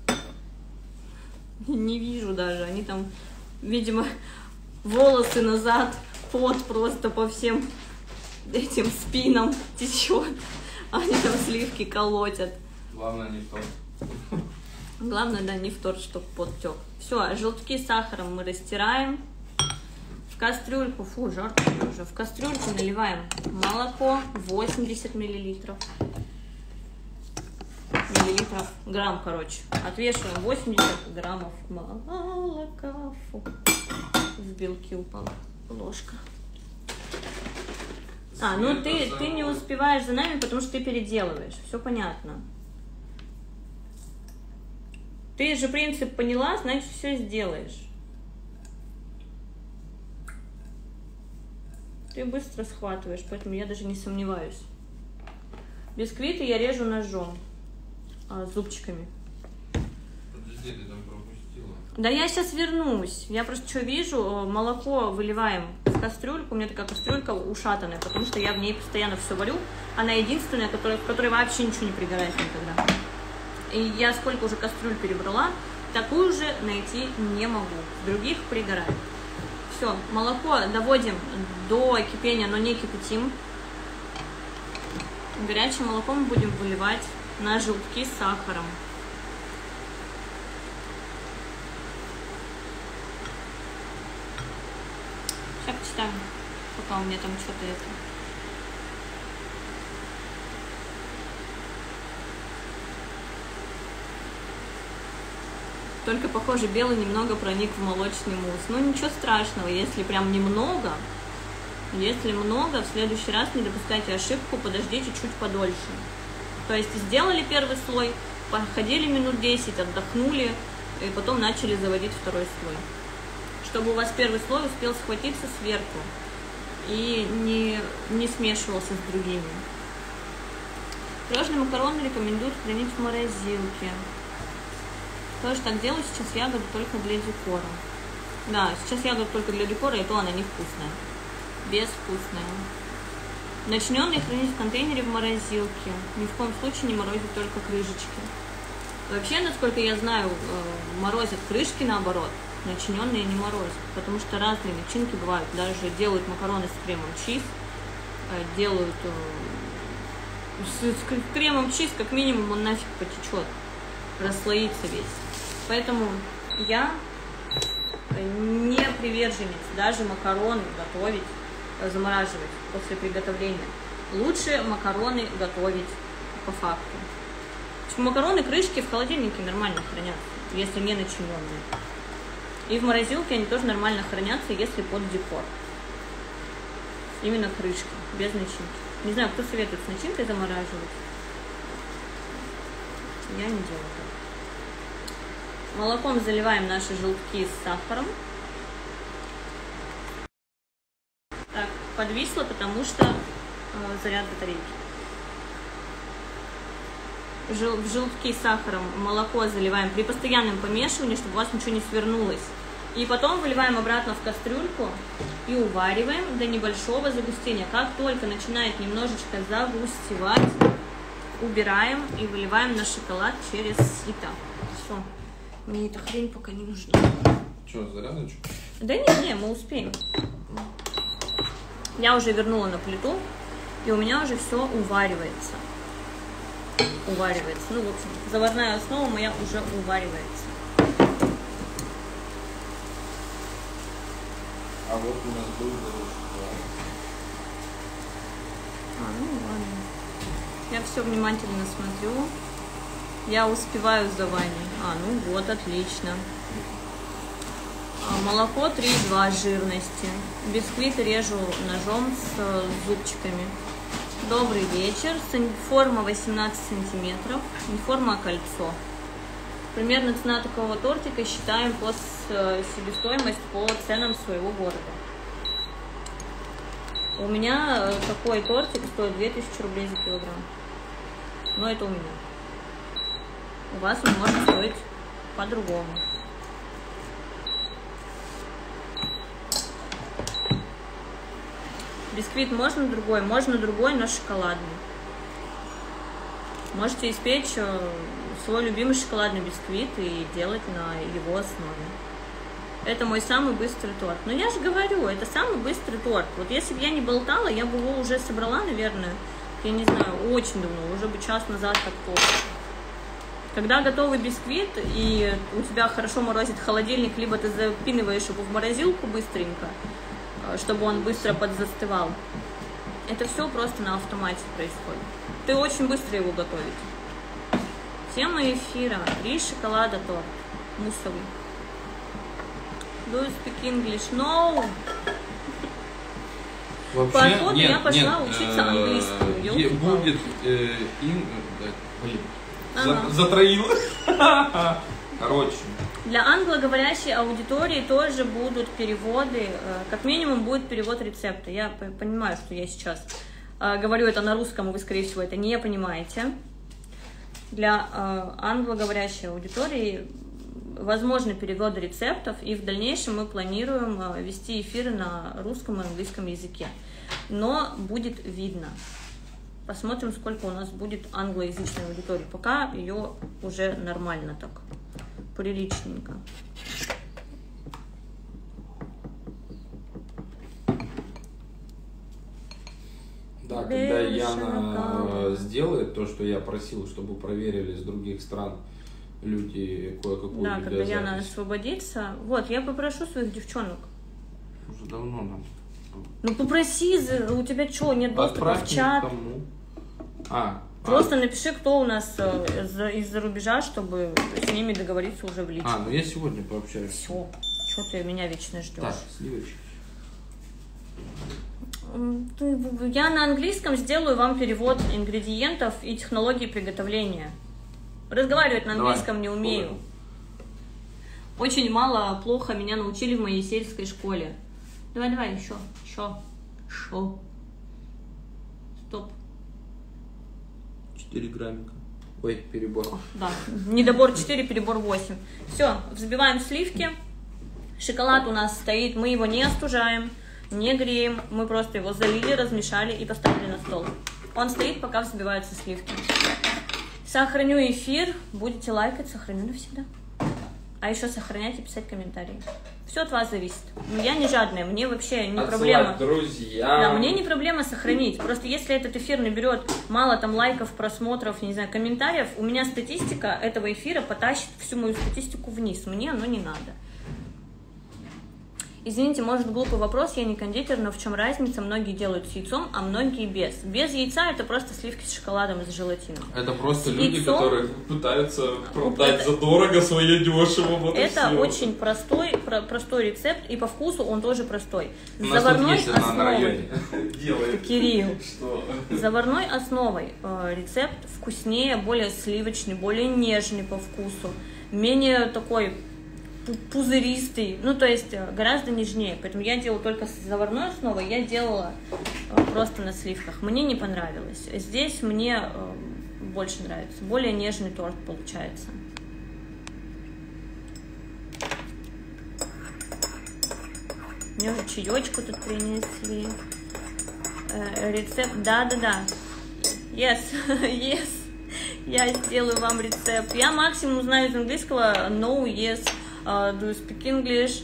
Не вижу даже. Они там, видимо, волосы назад, пот просто по всем этим спинам течет. Они там сливки колотят. Главное не в торт. Главное, да, не в торт, чтобы пот тек. Все, желтки с сахаром мы растираем. В кастрюльку, фу, жарко уже. В кастрюльку наливаем молоко 80 миллилитров. Грамм, короче. Отвешиваем 80 граммов молока. Фу. В белки упала ложка. Ну ты не успеваешь за нами, потому что ты переделываешь. Все понятно. Ты же принцип поняла, значит все сделаешь. Ты быстро схватываешь, поэтому я даже не сомневаюсь. Бисквиты я режу ножом. Зубчиками. Подожди, ты там пропустила. Да я сейчас вернусь. Я просто что вижу, молоко выливаем в кастрюльку. У меня такая кастрюлька ушатанная, потому что я в ней постоянно все варю. Она единственная, в которой вообще ничего не пригорает никогда. И я сколько уже кастрюль перебрала, такую же найти не могу. В других пригорает. Все, молоко доводим до кипения, но не кипятим. Горячее молоко мы будем выливать на желтки с сахаром. Сейчас почитаем, пока у меня там что-то это. Только, похоже, белый немного проник в молочный мусс. Ну, ничего страшного, если прям немного, Если много, в следующий раз не допускайте ошибку, подождите чуть подольше. То есть сделали первый слой, походили минут 10, отдохнули, и потом начали заводить второй слой. Чтобы у вас первый слой успел схватиться сверху и не смешивался с другими. Пирожные макароны рекомендуют хранить в морозилке. Тоже так делаю, сейчас ягоды только для декора. Да, сейчас ягоды только для декора, и то она невкусная. Безвкусная. Начиненные хранить в контейнере в морозилке. Ни в коем случае не морозить только крышечки. Вообще, насколько я знаю, морозят крышки наоборот. Начиненные не морозят. Потому что разные начинки бывают. Даже делают макароны с кремом чиз. Делают с кремом чиз, как минимум он нафиг потечет. Расслоится весь. Поэтому я не приверженец даже макароны готовить, замораживать после приготовления. Лучше макароны готовить по факту. Макароны, крышки в холодильнике нормально хранятся, если не начиненные. И в морозилке они тоже нормально хранятся, если под декор. Именно крышки, без начинки. Не знаю, кто советует с начинкой замораживать. Я не делаю так. Молоком заливаем наши желтки с сахаром. Так, подвисло, потому что заряд батарейки. В желтки с сахаром молоко заливаем при постоянном помешивании, чтобы у вас ничего не свернулось. И потом выливаем обратно в кастрюльку и увариваем до небольшого загустения. Как только начинает немножечко загустевать, убираем и выливаем на шоколад через сито. Все. Мне эта хрень пока не нужна. Что, зарядочку? Да не, мы успеем. Я уже вернула на плиту, и у меня уже все уваривается. Уваривается. Ну, в общем, заварная основа моя уже уваривается. А вот у нас был Ну ладно. Я все внимательно смотрю. Я успеваю за вами. Ну вот, отлично. Молоко 3,2 жирности. Бисквит режу ножом с зубчиками. Добрый вечер. Форма 18 сантиметров. Не форма, а кольцо. Примерно цена такого тортика считаем по себестоимость по ценам своего города. У меня такой тортик стоит 2000 рублей за килограмм. Но это у меня. У вас он может стоить по-другому. Бисквит можно другой, но шоколадный. Можете испечь свой любимый шоколадный бисквит и делать на его основе. Это мой самый быстрый торт. Но я же говорю, это самый быстрый торт. Вот если бы я не болтала, я бы его уже собрала, наверное, я не знаю, очень давно, уже бы час назад так точно. Когда готовый бисквит, и у тебя хорошо морозит холодильник, либо ты запинываешь его в морозилку быстренько, чтобы он быстро подзастывал. Это все просто на автомате происходит. Ты очень быстро его готовить. Тема эфира. 3 шоколада торт. Муссовый. Do you speak English? No. Походу я пошла учиться английскому. Будет затроил. Короче. Для англоговорящей аудитории тоже будут переводы, как минимум будет перевод рецепта. Я понимаю, что я сейчас говорю это на русском, и вы, скорее всего, это не понимаете. Для англоговорящей аудитории возможны переводы рецептов, и в дальнейшем мы планируем вести эфиры на русском и английском языке. Но будет видно. Посмотрим, сколько у нас будет англоязычной аудитории. Пока ее уже нормально так, приличненько. Да, когда Яна сделает то, что я просил, чтобы проверили с других стран люди кое-какую Да, когда Яна освободится. Вот, я попрошу своих девчонок. Уже давно нам. Ну попроси, у тебя что, нет доступа в чат? Просто напиши, кто у нас из-за рубежа, чтобы с ними договориться уже в личку. Ну я сегодня пообщаюсь. Все, что ты меня вечно ждешь? Так, сливочки. Я на английском сделаю вам перевод ингредиентов и технологии приготовления. Разговаривать на английском не умею. Очень мало, плохо меня научили в моей сельской школе. Давай, еще. Стоп. 4 граммика. Ой, перебор. Да, недобор 4, перебор 8. Все, взбиваем сливки. Шоколад у нас стоит, мы его не остужаем, не греем. Мы просто его залили, размешали и поставили на стол. Он стоит, пока взбиваются сливки. Сохраню эфир. Будете лайкать, сохраню навсегда. А еще сохранять и писать комментарии. Все от вас зависит. Но я не жадная, мне вообще не проблема. Друзья. Да, мне не проблема сохранить. Просто если этот эфир наберет мало там лайков, просмотров, не знаю, комментариев, у меня статистика этого эфира потащит всю мою статистику вниз. Мне оно не надо. Извините, может глупый вопрос, я не кондитер, но в чем разница? Многие делают с яйцом, а многие без. Без яйца это просто сливки с шоколадом и с желатином. Это просто люди, яйцом, которые пытаются продать задорого свое дешево. Вот это очень простой рецепт, и по вкусу он тоже простой. С заварной основой. Кирилл. Заварной основой рецепт вкуснее, более сливочный, более нежный по вкусу, менее такой пузыристый, ну то есть гораздо нежнее, поэтому я делала только с заварной основой, я делала просто на сливках, мне не понравилось, здесь мне больше нравится, более нежный торт получается. Мне уже чаечку тут принесли, рецепт, да, yes, я сделаю вам рецепт, я максимум знаю из английского no, yes, do you speak English,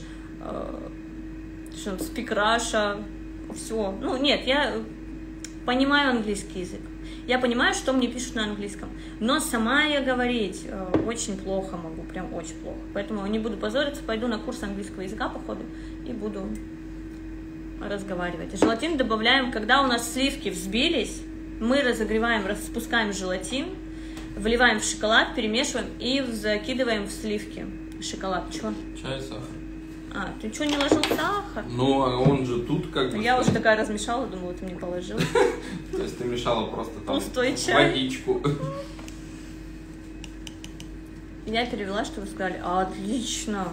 speak Russia, все. Ну, нет, я понимаю английский язык. Я понимаю, что мне пишут на английском. Но сама я говорить очень плохо могу, прям очень плохо. Поэтому не буду позориться, пойду на курс английского языка, походу, и буду разговаривать. Желатин добавляем, когда у нас сливки взбились, мы разогреваем, распускаем желатин, вливаем в шоколад, перемешиваем и закидываем в сливки. Шоколад, что? Чай, сахар. А, ты что, не ложил сахар? Ну, а он же тут как бы... Я уже такая размешала, думала, ты мне положил. То есть ты мешала просто там пустой чай. Водичку. Я перевела, что вы сказали. Отлично.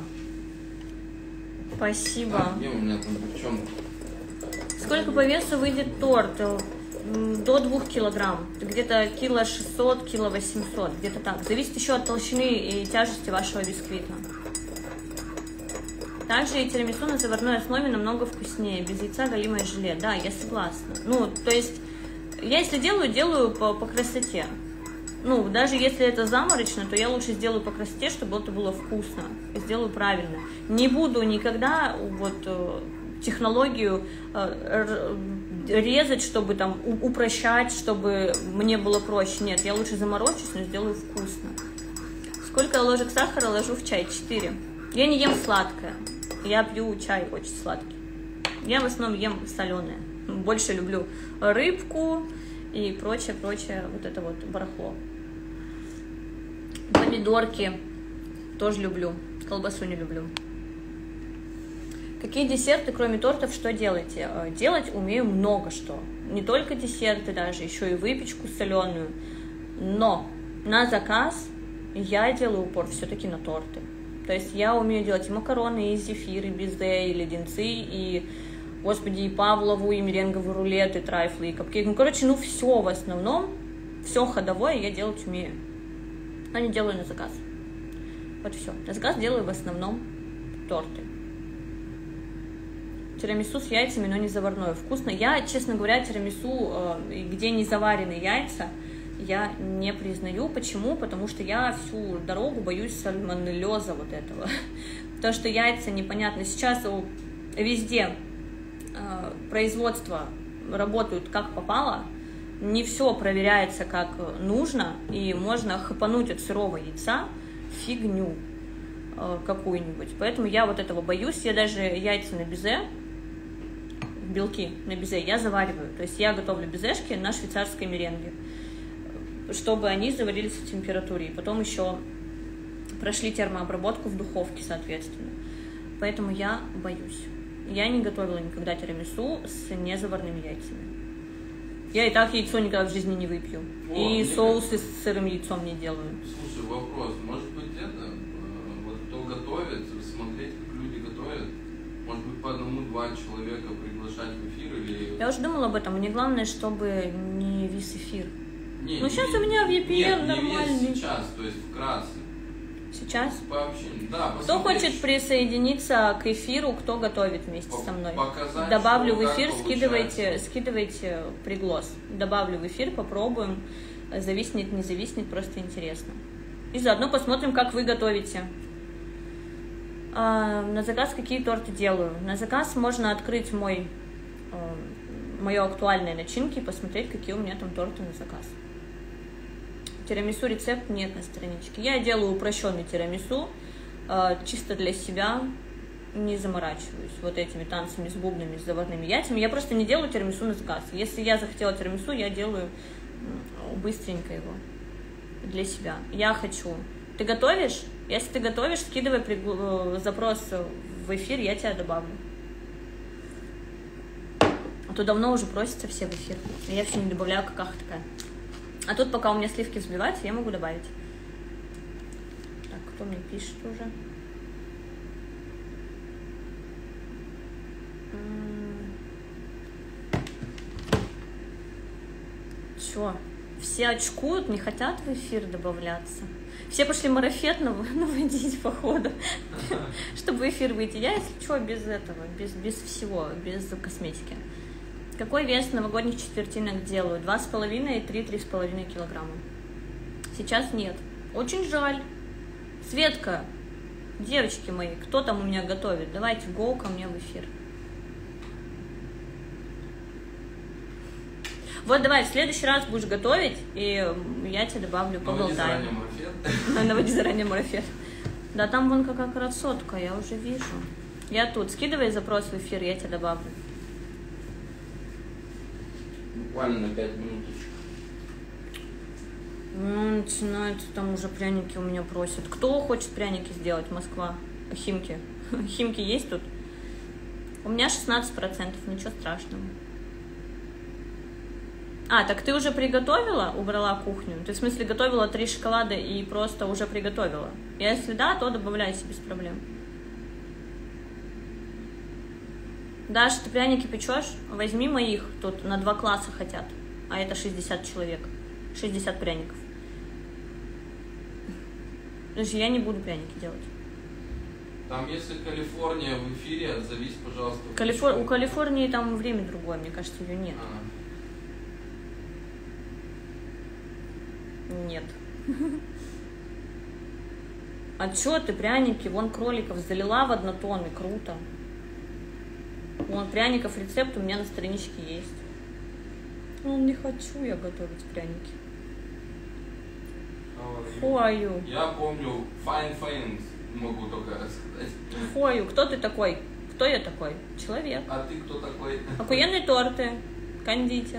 Спасибо. Где у меня там девчонка? Сколько по весу выйдет торт? До 2 килограмм, где-то кило 600, кило 800, где-то так. Зависит еще от толщины и тяжести вашего бисквита. Также и тирамису на заварной основе намного вкуснее, без яйца галимое желе. Да, я согласна. Ну, то есть, я если делаю по красоте. Ну, даже если это заморочно, то я лучше сделаю по красоте, чтобы это было вкусно. Сделаю правильно. Не буду никогда вот технологию резать, чтобы там упрощать, чтобы мне было проще. Нет, я лучше заморочусь, но сделаю вкусно. Сколько ложек сахара ложу в чай? 4. Я не ем сладкое. Я пью чай очень сладкий. Я в основном ем соленое. Больше люблю рыбку и прочее вот это вот барахло. Помидорки тоже люблю. Колбасу не люблю. Какие десерты, кроме тортов, что делаете? Делать умею много что. Не только десерты даже, еще и выпечку соленую. Но на заказ я делаю упор все-таки на торты. То есть я умею делать и макароны, и зефиры, безе, и леденцы, и, господи, и павлову, и меренговый рулет, и трайфлы, и капкейк. Ну, короче, ну все в основном, все ходовое я делать умею. Но не делаю на заказ. Вот все. На заказ делаю в основном торты. Тирамису с яйцами, но не заварное. Вкусно. Я, честно говоря, тирамису, где не заварены яйца, я не признаю. Почему? Потому что я всю дорогу боюсь сальмонеллеза вот этого. Потому что яйца непонятно. Сейчас везде производства работают как попало. Не все проверяется как нужно. И можно хапануть от сырого яйца фигню какую-нибудь. Поэтому я вот этого боюсь. Я даже яйца на безе, белки на безе я завариваю. То есть я готовлю безешки на швейцарской меренге, чтобы они заварились в температуре. И потом еще прошли термообработку в духовке, соответственно. Поэтому я боюсь. Я не готовила никогда тирамису с незаварными яйцами. Я и так яйцо никогда в жизни не выпью. И соусы с сырым яйцом не делаю. Слушай, вопрос. Может быть, вот кто готовит, смотреть, как люди готовят, может быть, по одному-два человека приглашать в эфир или... Я уже думала об этом. Мне главное, чтобы не вис эфир. Не, ну, сейчас у меня VPN нормальный. Не сейчас, то есть вкратце. Сейчас? Да, кто хочет присоединиться к эфиру, кто готовит вместе со мной? Добавлю в эфир, скидывайте приглас. Добавлю в эфир, попробуем. Зависнет, не зависнет, просто интересно. И заодно посмотрим, как вы готовите. На заказ какие торты делаю? На заказ можно открыть мою актуальные начинки и посмотреть, какие у меня там торты на заказ. Тирамису рецепт нет на страничке. Я делаю упрощенный тирамису, чисто для себя, не заморачиваюсь вот этими танцами с бубнами, с заварными яйцами. Я просто не делаю тирамису на заказ. Если я захотела тирамису, я делаю быстренько его для себя. Я хочу. Ты готовишь? Если ты готовишь, скидывай запрос в эфир, я тебя добавлю. А то давно уже просятся все в эфир. Я все не добавляю, какаха такая. А тут, пока у меня сливки взбиваются, я могу добавить. Так, кто мне пишет уже? Чё? Все очкуют, не хотят в эфир добавляться. Все пошли марафет наводить, походу, чтобы в эфир выйти. Я, если что, без этого, без всего, без косметики. Какой вес новогодних четвертинок делаю? 2,5 и 3,5 килограмма. Сейчас нет. Очень жаль. Светка, девочки мои, кто там у меня готовит? Давайте, гоу ко мне в эфир. Вот давай, в следующий раз будешь готовить, и я тебе добавлю, поболтаем. Наводи заранее марафет. Да там вон какая красотка, я уже вижу. Я тут. Скидывай запрос в эфир, я тебе добавлю. Буквально на 5 минуточек. Начинается, там уже пряники у меня просят. Кто хочет пряники сделать? Москва. Химки. Химки есть тут? У меня 16%, ничего страшного. А, так ты уже приготовила, убрала кухню? Ты в смысле готовила 3 шоколада и просто уже приготовила? Если да, то добавляйся без проблем. Даша, ты пряники печешь? Возьми моих, тут на 2 класса хотят, а это 60 человек, 60 пряников. Даже я не буду пряники делать. Там, если Калифорния в эфире, отзовись, пожалуйста. У Калифорнии там время другое, мне кажется, ее нет. Нет. А чё ты, пряники? Вон кроликов залила в однотонны, круто. Вон пряников рецепт у меня на страничке есть. Ну, не хочу я готовить пряники. Who are you? Я помню fine things, могу только рассказать. Who are you? Кто ты такой? Кто я такой? Человек. А ты кто такой? Охуенные торты. Кондитер.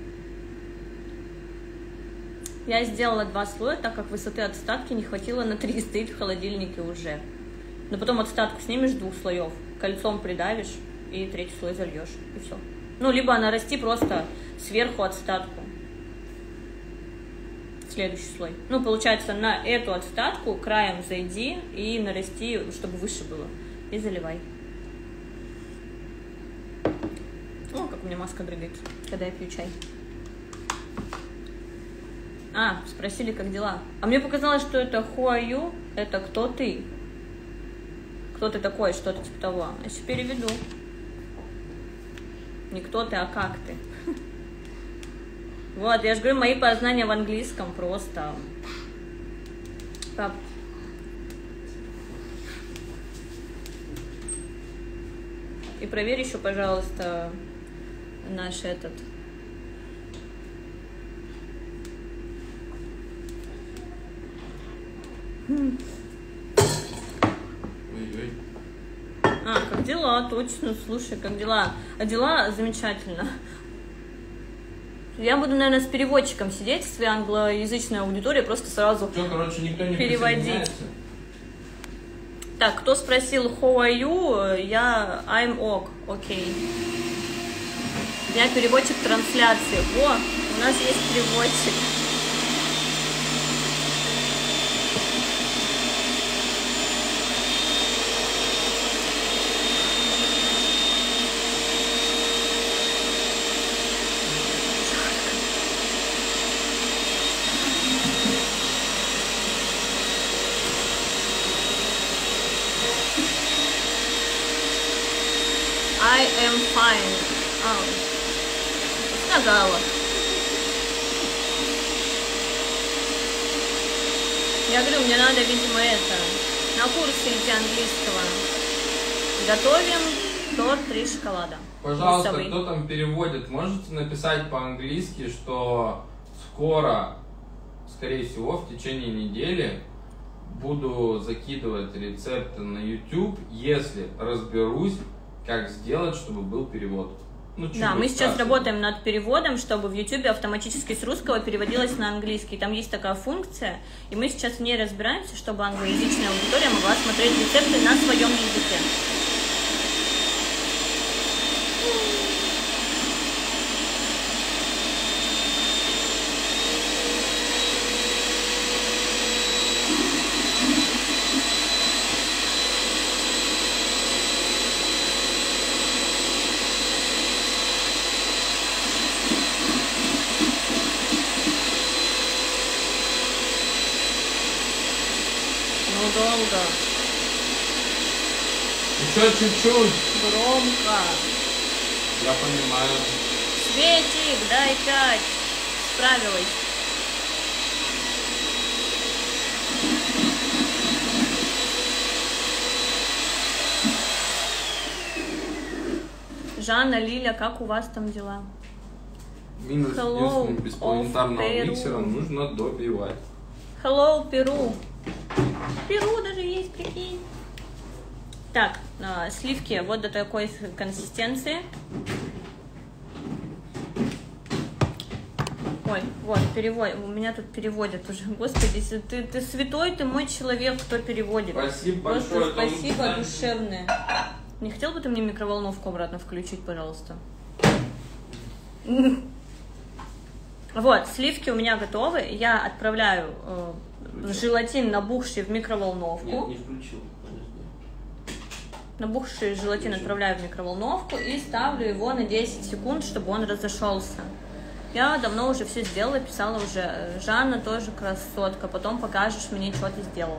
Я сделала 2 слоя, так как высоты отстатки не хватило на 3, стоит в холодильнике уже. Но потом отстатку снимешь с 2 слоев, кольцом придавишь и 3-й слой зальешь, и все. Ну, либо нарасти просто сверху отстатку. Следующий слой. Ну, получается, на эту отстатку краем зайди и нарасти, чтобы выше было. И заливай. О, как у меня маска дрыгает, когда я пью чай. А, спросили, как дела. А мне показалось, что это who are you? Это кто ты? Кто ты такой, что-то типа того. Я сейчас переведу. Не кто ты, а как ты. Вот, я же говорю, мои познания в английском просто. И проверь еще, пожалуйста, наш этот... Ой-ой. А, как дела? Точно, слушай, как дела? А дела замечательно. Я буду, наверное, с переводчиком сидеть в своей англоязычной аудитории, просто сразу Все, короче, никто не переводить. Так, кто спросил how are you, I'm ok, окей. Я переводчик трансляции. О, у нас есть переводчик. I am fine. Сказала. Я говорю, мне надо, видимо, на курсы идти английского. Готовим торт 3 шоколада. Пожалуйста, кто там переводит, можете написать по-английски, что скоро, скорее всего, в течение недели буду закидывать рецепты на YouTube, если разберусь, как сделать, чтобы был перевод. Ну, да, мы сейчас работаем над переводом, чтобы в YouTube автоматически с русского переводилось на английский. Там есть такая функция, и мы сейчас в ней разбираемся, чтобы англоязычная аудитория могла смотреть рецепты на своем языке. Долго. Еще чуть-чуть. Громко. Я понимаю. Светик, дай 5. Справилась. Жанна, Лиля, как у вас там дела? Минус единственный, без планетарного миксера нужно допивать. Hello, Перу. Перу даже есть, прикинь. Так, сливки вот до такой консистенции. Ой, вот, перевод. У меня тут переводят уже. Господи, ты святой, ты мой человек, кто переводит. Спасибо большое. Господи, спасибо, душевное. Не хотел бы ты мне микроволновку обратно включить, пожалуйста? Вот, сливки у меня готовы. Я отправляю желатин, набухший, в микроволновку. Нет, не включил. Набухший желатин отправляю в микроволновку и ставлю его на 10 секунд, чтобы он разошелся. Я давно уже все сделала, писала уже. Жанна тоже красотка. Потом покажешь мне, что ты сделала.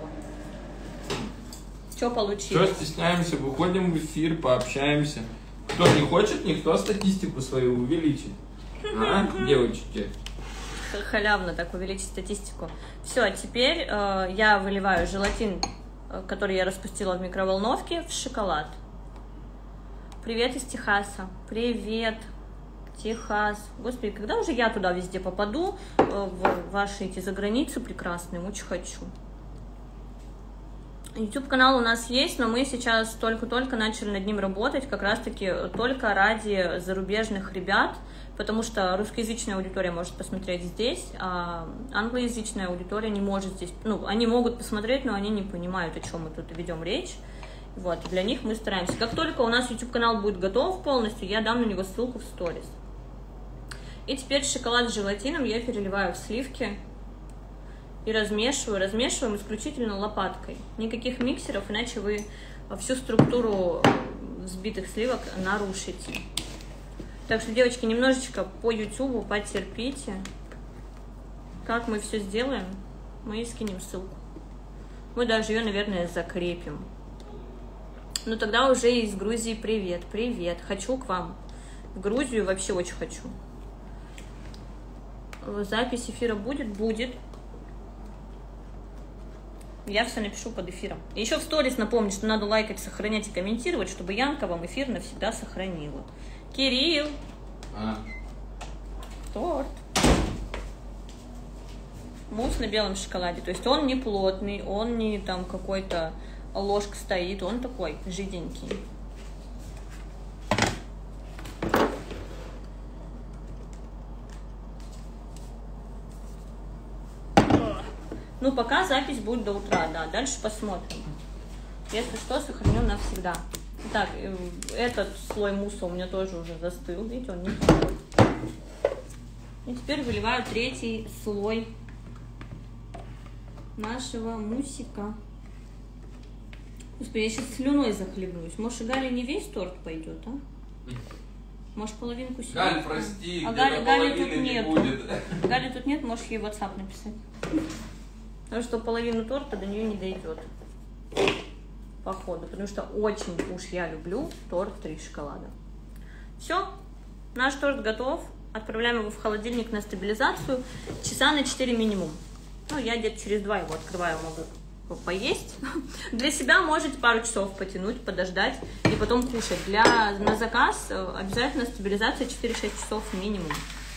Что получилось? Что стесняемся, выходим в эфир, пообщаемся. Кто не хочет, никто статистику свою увеличит. А, девочки? Халявно так увеличить статистику. Все, теперь я выливаю желатин, который я распустила в микроволновке, в шоколад. Привет из Техаса. Привет, Техас. Господи, когда уже я туда везде попаду, в ваши эти заграницы прекрасные, очень хочу. YouTube-канал у нас есть, но мы сейчас только-только начали над ним работать, как раз-таки только ради зарубежных ребят, потому что русскоязычная аудитория может посмотреть здесь, а англоязычная аудитория не может здесь, ну, они могут посмотреть, но они не понимают, о чем мы тут ведем речь. Вот, для них мы стараемся. Как только у нас YouTube-канал будет готов полностью, я дам на него ссылку в сторис. И теперь шоколад с желатином я переливаю в сливки. И размешиваем исключительно лопаткой. Никаких миксеров, иначе вы всю структуру взбитых сливок нарушите. Так что, девочки, немножечко по ютубу потерпите. Как мы все сделаем, мы скинем ссылку. Мы даже ее, наверное, закрепим. Ну тогда уже из Грузии привет. Привет. Хочу к вам. В Грузию вообще очень хочу. Запись эфира будет? Будет. Я все напишу под эфиром. И еще в сторис напомню, что надо лайкать, сохранять и комментировать, чтобы Янка вам эфир навсегда сохранила. Кирилл! Торт. Мусс на белом шоколаде. То есть он не плотный, он не там какой-то ложка стоит, он такой жиденький. Ну, пока запись будет до утра, да, дальше посмотрим. Если что, сохраню навсегда. Так, этот слой мусса у меня тоже уже застыл. Видите, он не тонет. И теперь выливаю третий слой нашего мусика. Господи, я сейчас слюной захлебнусь. Может, и Галя не весь торт пойдет, а? Может, половинку сюда? Галь, прости, а Галя тут не нет. будет. Галя тут нет, можешь ей в WhatsApp написать. Потому что половину торта до нее не дойдет. Походу. Потому что очень уж я люблю торт 3 шоколада. Все, наш торт готов. Отправляем его в холодильник на стабилизацию. Часа на 4 минимум. Ну, я где-то через 2 его открываю, могу поесть. Для себя можете пару часов потянуть, подождать и потом кушать. На заказ обязательно стабилизация 4-6 часов минимум.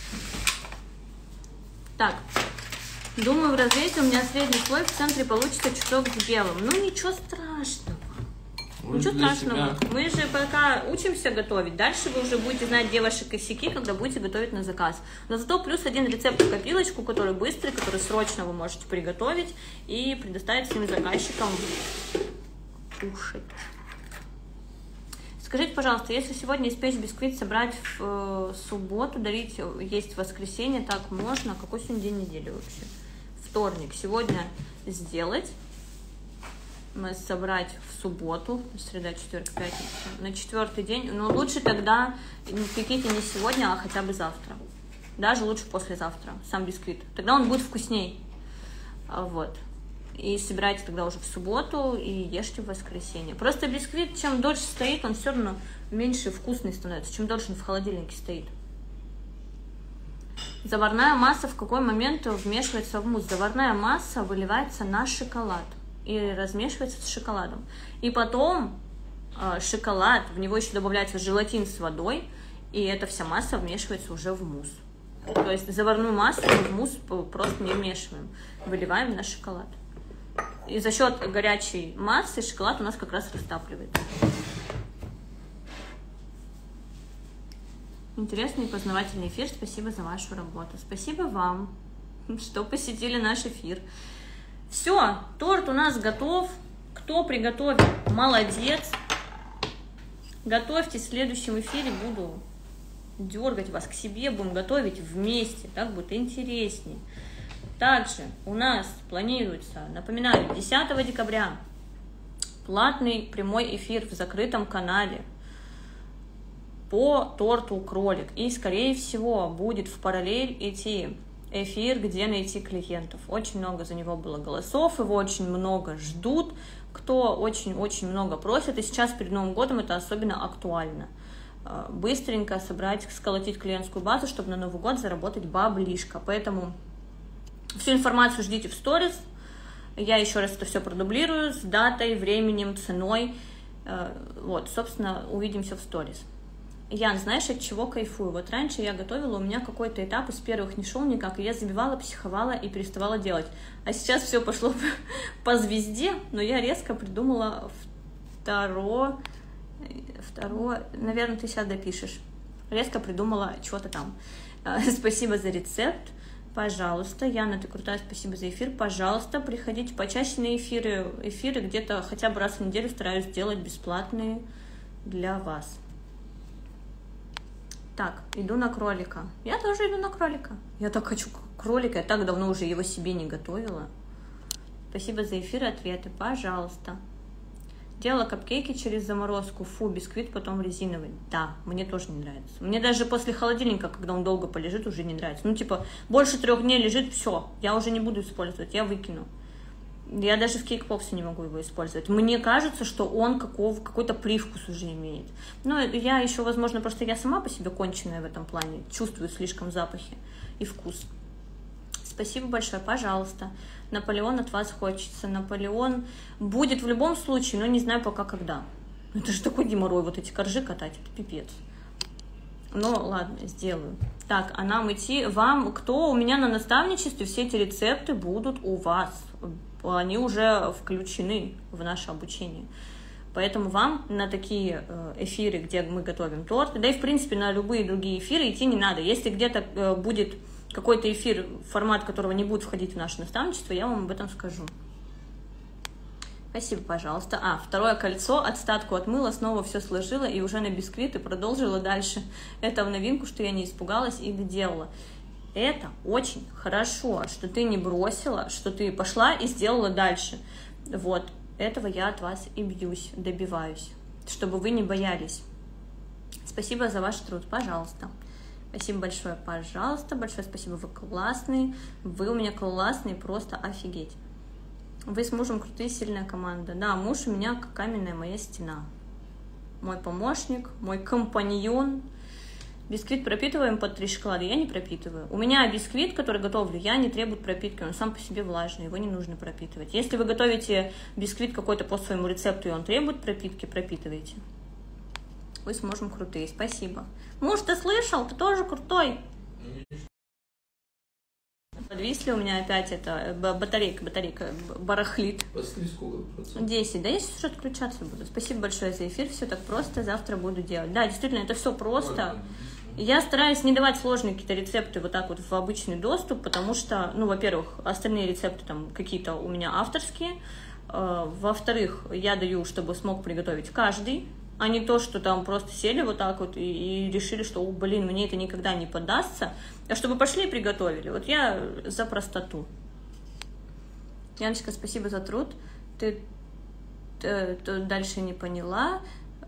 Так, думаю, в разрезе у меня средний слой в центре получится чуток с белым. Ну, ничего страшного. Ничего страшного. Мы же пока учимся готовить. Дальше вы уже будете знать, где ваши косяки, когда будете готовить на заказ. Но зато плюс один рецепт в копилочку, который быстрый, который срочно вы можете приготовить и предоставить своим заказчикам кушать. Скажите, пожалуйста, если сегодня испечь бисквит, собрать в субботу, дарить есть в воскресенье, так можно? Какой сегодня день недели вообще? Вторник. Сегодня сделать. Собрать в субботу, среда, четверг, пятница, на 4-й день. Но лучше тогда пеките не сегодня, а хотя бы завтра. Даже лучше послезавтра, сам бисквит. Тогда он будет вкусней. Вот. И собирайте тогда уже в субботу и ешьте в воскресенье. Просто бисквит, чем дольше стоит, он все равно меньше вкусный становится, чем дольше он в холодильнике стоит. Заварная масса в какой момент вмешивается в мусс? Заварная масса выливается на шоколад и размешивается с шоколадом. И потом шоколад, в него еще добавляется желатин с водой, и эта вся масса вмешивается уже в мусс. То есть заварную массу в мусс просто не вмешиваем, выливаем на шоколад. И за счет горячей массы шоколад у нас как раз растапливается. Интересный и познавательный эфир. Спасибо за вашу работу. Спасибо вам, что посетили наш эфир. Все, торт у нас готов. Кто приготовил, молодец. Готовьте, в следующем эфире буду дергать вас к себе, будем готовить вместе, так будет интереснее. Также у нас планируется, напоминаю, 10 декабря платный прямой эфир в закрытом канале по торту кролик. И, скорее всего, будет в параллель идти эфир, где найти клиентов. Очень много за него было голосов, его очень много ждут, кто очень-очень много просит. И сейчас перед Новым годом это особенно актуально. Быстренько собрать, сколотить клиентскую базу, чтобы на Новый год заработать баблишко. Поэтому всю информацию ждите в сторис. Я еще раз это все продублирую с датой, временем, ценой. Вот, собственно, увидимся в сторис. Ян, знаешь, от чего кайфую? Вот раньше я готовила, у меня какой-то этап из первых не шел никак, и я забивала, психовала и переставала делать. А сейчас все пошло по звезде, но я резко придумала второе, наверное, ты сейчас допишешь. Резко придумала что-то там. Спасибо за рецепт. Пожалуйста, Яна, ты крутая, спасибо за эфир. Пожалуйста, приходите почаще на эфиры. Эфиры где-то хотя бы раз в неделю стараюсь делать бесплатные для вас. Так, иду на кролика. Я тоже иду на кролика. Я так хочу кролика, я так давно уже его себе не готовила. Спасибо за эфир и ответы, пожалуйста. Делала капкейки через заморозку. Фу, бисквит потом резиновый. Да, мне тоже не нравится. Мне даже после холодильника, когда он долго полежит, уже не нравится. Ну, типа, больше 3 дней лежит, все, я уже не буду использовать, я выкину. Я даже в кейк-попсе не могу его использовать. Мне кажется, что он какой-то привкус уже имеет. Но я еще, возможно, просто я сама по себе конченая в этом плане. Чувствую слишком запахи и вкус. Спасибо большое, пожалуйста. Наполеон от вас хочется. Наполеон будет в любом случае, но не знаю пока когда. Это же такой геморрой, вот эти коржи катать, это пипец. Ну, ладно, сделаю. Так, а нам идти, вам, кто у меня на наставничестве, все эти рецепты будут у вас. Они уже включены в наше обучение. Поэтому вам на такие эфиры, где мы готовим торты, да и в принципе на любые другие эфиры идти не надо. Если где-то будет какой-то эфир, формат которого не будет входить в наше наставничество, я вам об этом скажу. Спасибо, пожалуйста. Второе кольцо, отстатку отмыла, снова все сложила и уже на бисквиты продолжила дальше. Это в новинку, что я не испугалась и доделала. Это очень хорошо, что ты не бросила, что ты пошла и сделала дальше. Вот, этого я от вас и бьюсь, добиваюсь, чтобы вы не боялись. Спасибо за ваш труд, пожалуйста. Спасибо большое, пожалуйста. Большое спасибо, вы классные. Вы у меня классные, просто офигеть. Вы с мужем крутые, сильная команда. Да, муж у меня как каменная моя стена. Мой помощник, мой компаньон. Бисквит пропитываем под 3 шоколада. Я не пропитываю. У меня бисквит, который готовлю, я не требую пропитки. Он сам по себе влажный, его не нужно пропитывать. Если вы готовите бисквит какой-то по своему рецепту, и он требует пропитки, пропитывайте. Вы с мужем крутые. Спасибо. Муж, ты слышал? Ты тоже крутой. Подвисли у меня опять это батарейка барахлит. Посмотри, сколько процентов. 10. Да я сейчас уже отключаться буду. Спасибо большое за эфир. Все так просто. Завтра буду делать. Да, действительно, это все просто. Я стараюсь не давать сложные какие-то рецепты вот так вот в обычный доступ, потому что, ну, во-первых, остальные рецепты там какие-то у меня авторские. Во-вторых, я даю, чтобы смог приготовить каждый, а не то, что там просто сели вот так вот и решили, что, блин, мне это никогда не поддастся, а чтобы пошли и приготовили. Вот я за простоту. Яночка, спасибо за труд. Ты дальше не поняла.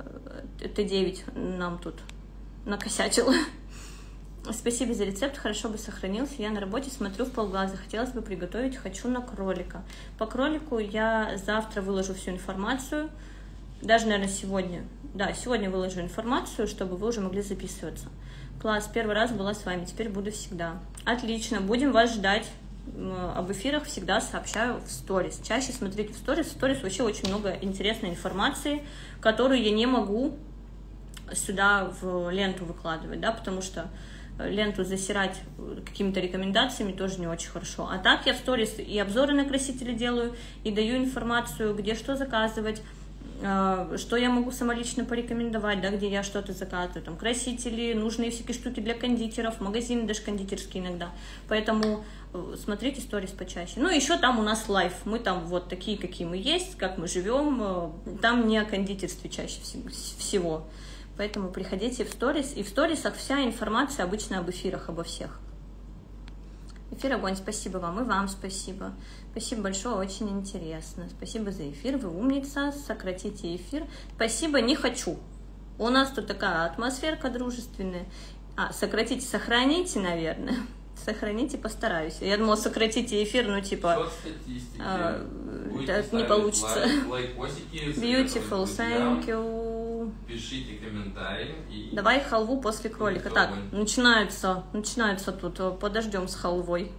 Т9 нам тут накосячила. Спасибо за рецепт, хорошо бы сохранился. Я на работе смотрю в полглаза. Хотелось бы приготовить, хочу на кролика. По кролику я завтра выложу всю информацию. Даже, наверное, сегодня. Да, сегодня выложу информацию, чтобы вы уже могли записываться. Класс, первый раз была с вами, теперь буду всегда. Отлично, будем вас ждать. Об эфирах всегда сообщаю в сторис. Чаще смотрите в сторис. В сторис вообще очень много интересной информации, которую я не могу сюда в ленту выкладывать, да, потому что ленту засирать какими-то рекомендациями тоже не очень хорошо. А так я в сторис и обзоры на красители делаю, и даю информацию, где что заказывать, что я могу самолично порекомендовать, да, где я что-то заказываю, там, красители, нужные всякие штуки для кондитеров, магазины даже кондитерские иногда, поэтому смотрите сторис почаще. Ну, еще там у нас лайф, мы там вот такие, какие мы есть, как мы живем, там не о кондитерстве чаще всего, поэтому приходите в сторис, и в сторисах вся информация обычно об эфирах, обо всех. Эфир огонь, спасибо вам, и вам спасибо. Спасибо большое, очень интересно. Спасибо за эфир, вы умница, сократите эфир. Спасибо, не хочу. У нас тут такая атмосферка дружественная. Сократите, сохраните, наверное. Сохраните, постараюсь. Я думала, сократите эфир, ну типа... не получится. Beautiful, thank you. Пишите комментарии. Давай халву после кролика. Так, начинается тут, подождем с халвой.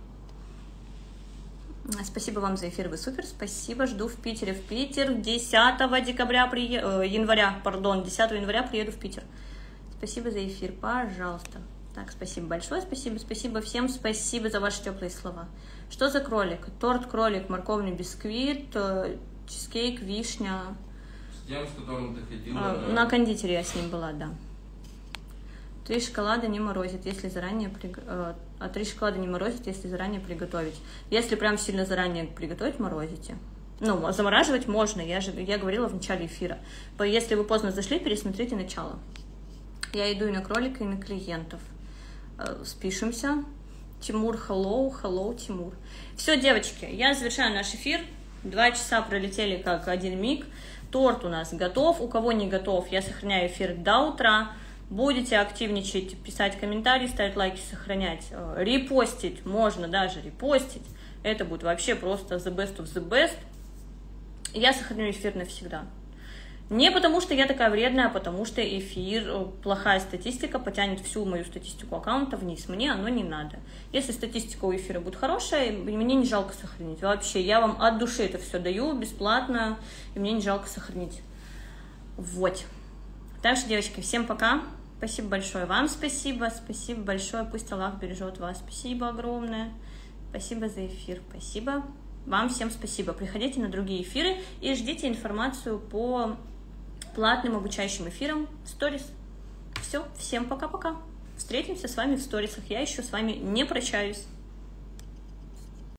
Спасибо вам за эфир, вы супер, спасибо, жду в Питере. В Питер 10 января приеду в Питер. Спасибо за эфир, пожалуйста. Так, спасибо большое, спасибо всем, спасибо за ваши теплые слова. Что за кролик? Торт кролик, морковный бисквит, чизкейк, вишня. С тем, с которым ты ходила? На кондитере я с ним была, да. 3 шоколада не морозит, если заранее 3 шоколада не морозит, если заранее приготовить. Если прям сильно заранее приготовить, морозите. Ну, замораживать можно, я говорила в начале эфира. Если вы поздно зашли, пересмотрите начало. Я иду и на кролика, и на клиентов. Спишемся. Тимур, hello, Тимур. Все, девочки, я завершаю наш эфир. 2 часа пролетели как один миг. Торт у нас готов. У кого не готов, я сохраняю эфир до утра. Будете активничать, писать комментарии, ставить лайки, сохранять, репостить, можно даже репостить. Это будет вообще просто the best of the best. Я сохраню эфир навсегда. Не потому, что я такая вредная, а потому что эфир, плохая статистика потянет всю мою статистику аккаунта вниз. Мне оно не надо. Если статистика у эфира будет хорошая, мне не жалко сохранить. Вообще, я вам от души это все даю бесплатно, и мне не жалко сохранить. Вот. Так что, девочки, всем пока. Спасибо большое вам, спасибо большое, пусть Аллах бережет вас, спасибо огромное, спасибо за эфир, спасибо, вам всем спасибо, приходите на другие эфиры и ждите информацию по платным обучающим эфирам в сторис. Все, всем пока-пока, встретимся с вами в сторисах, я еще с вами не прощаюсь.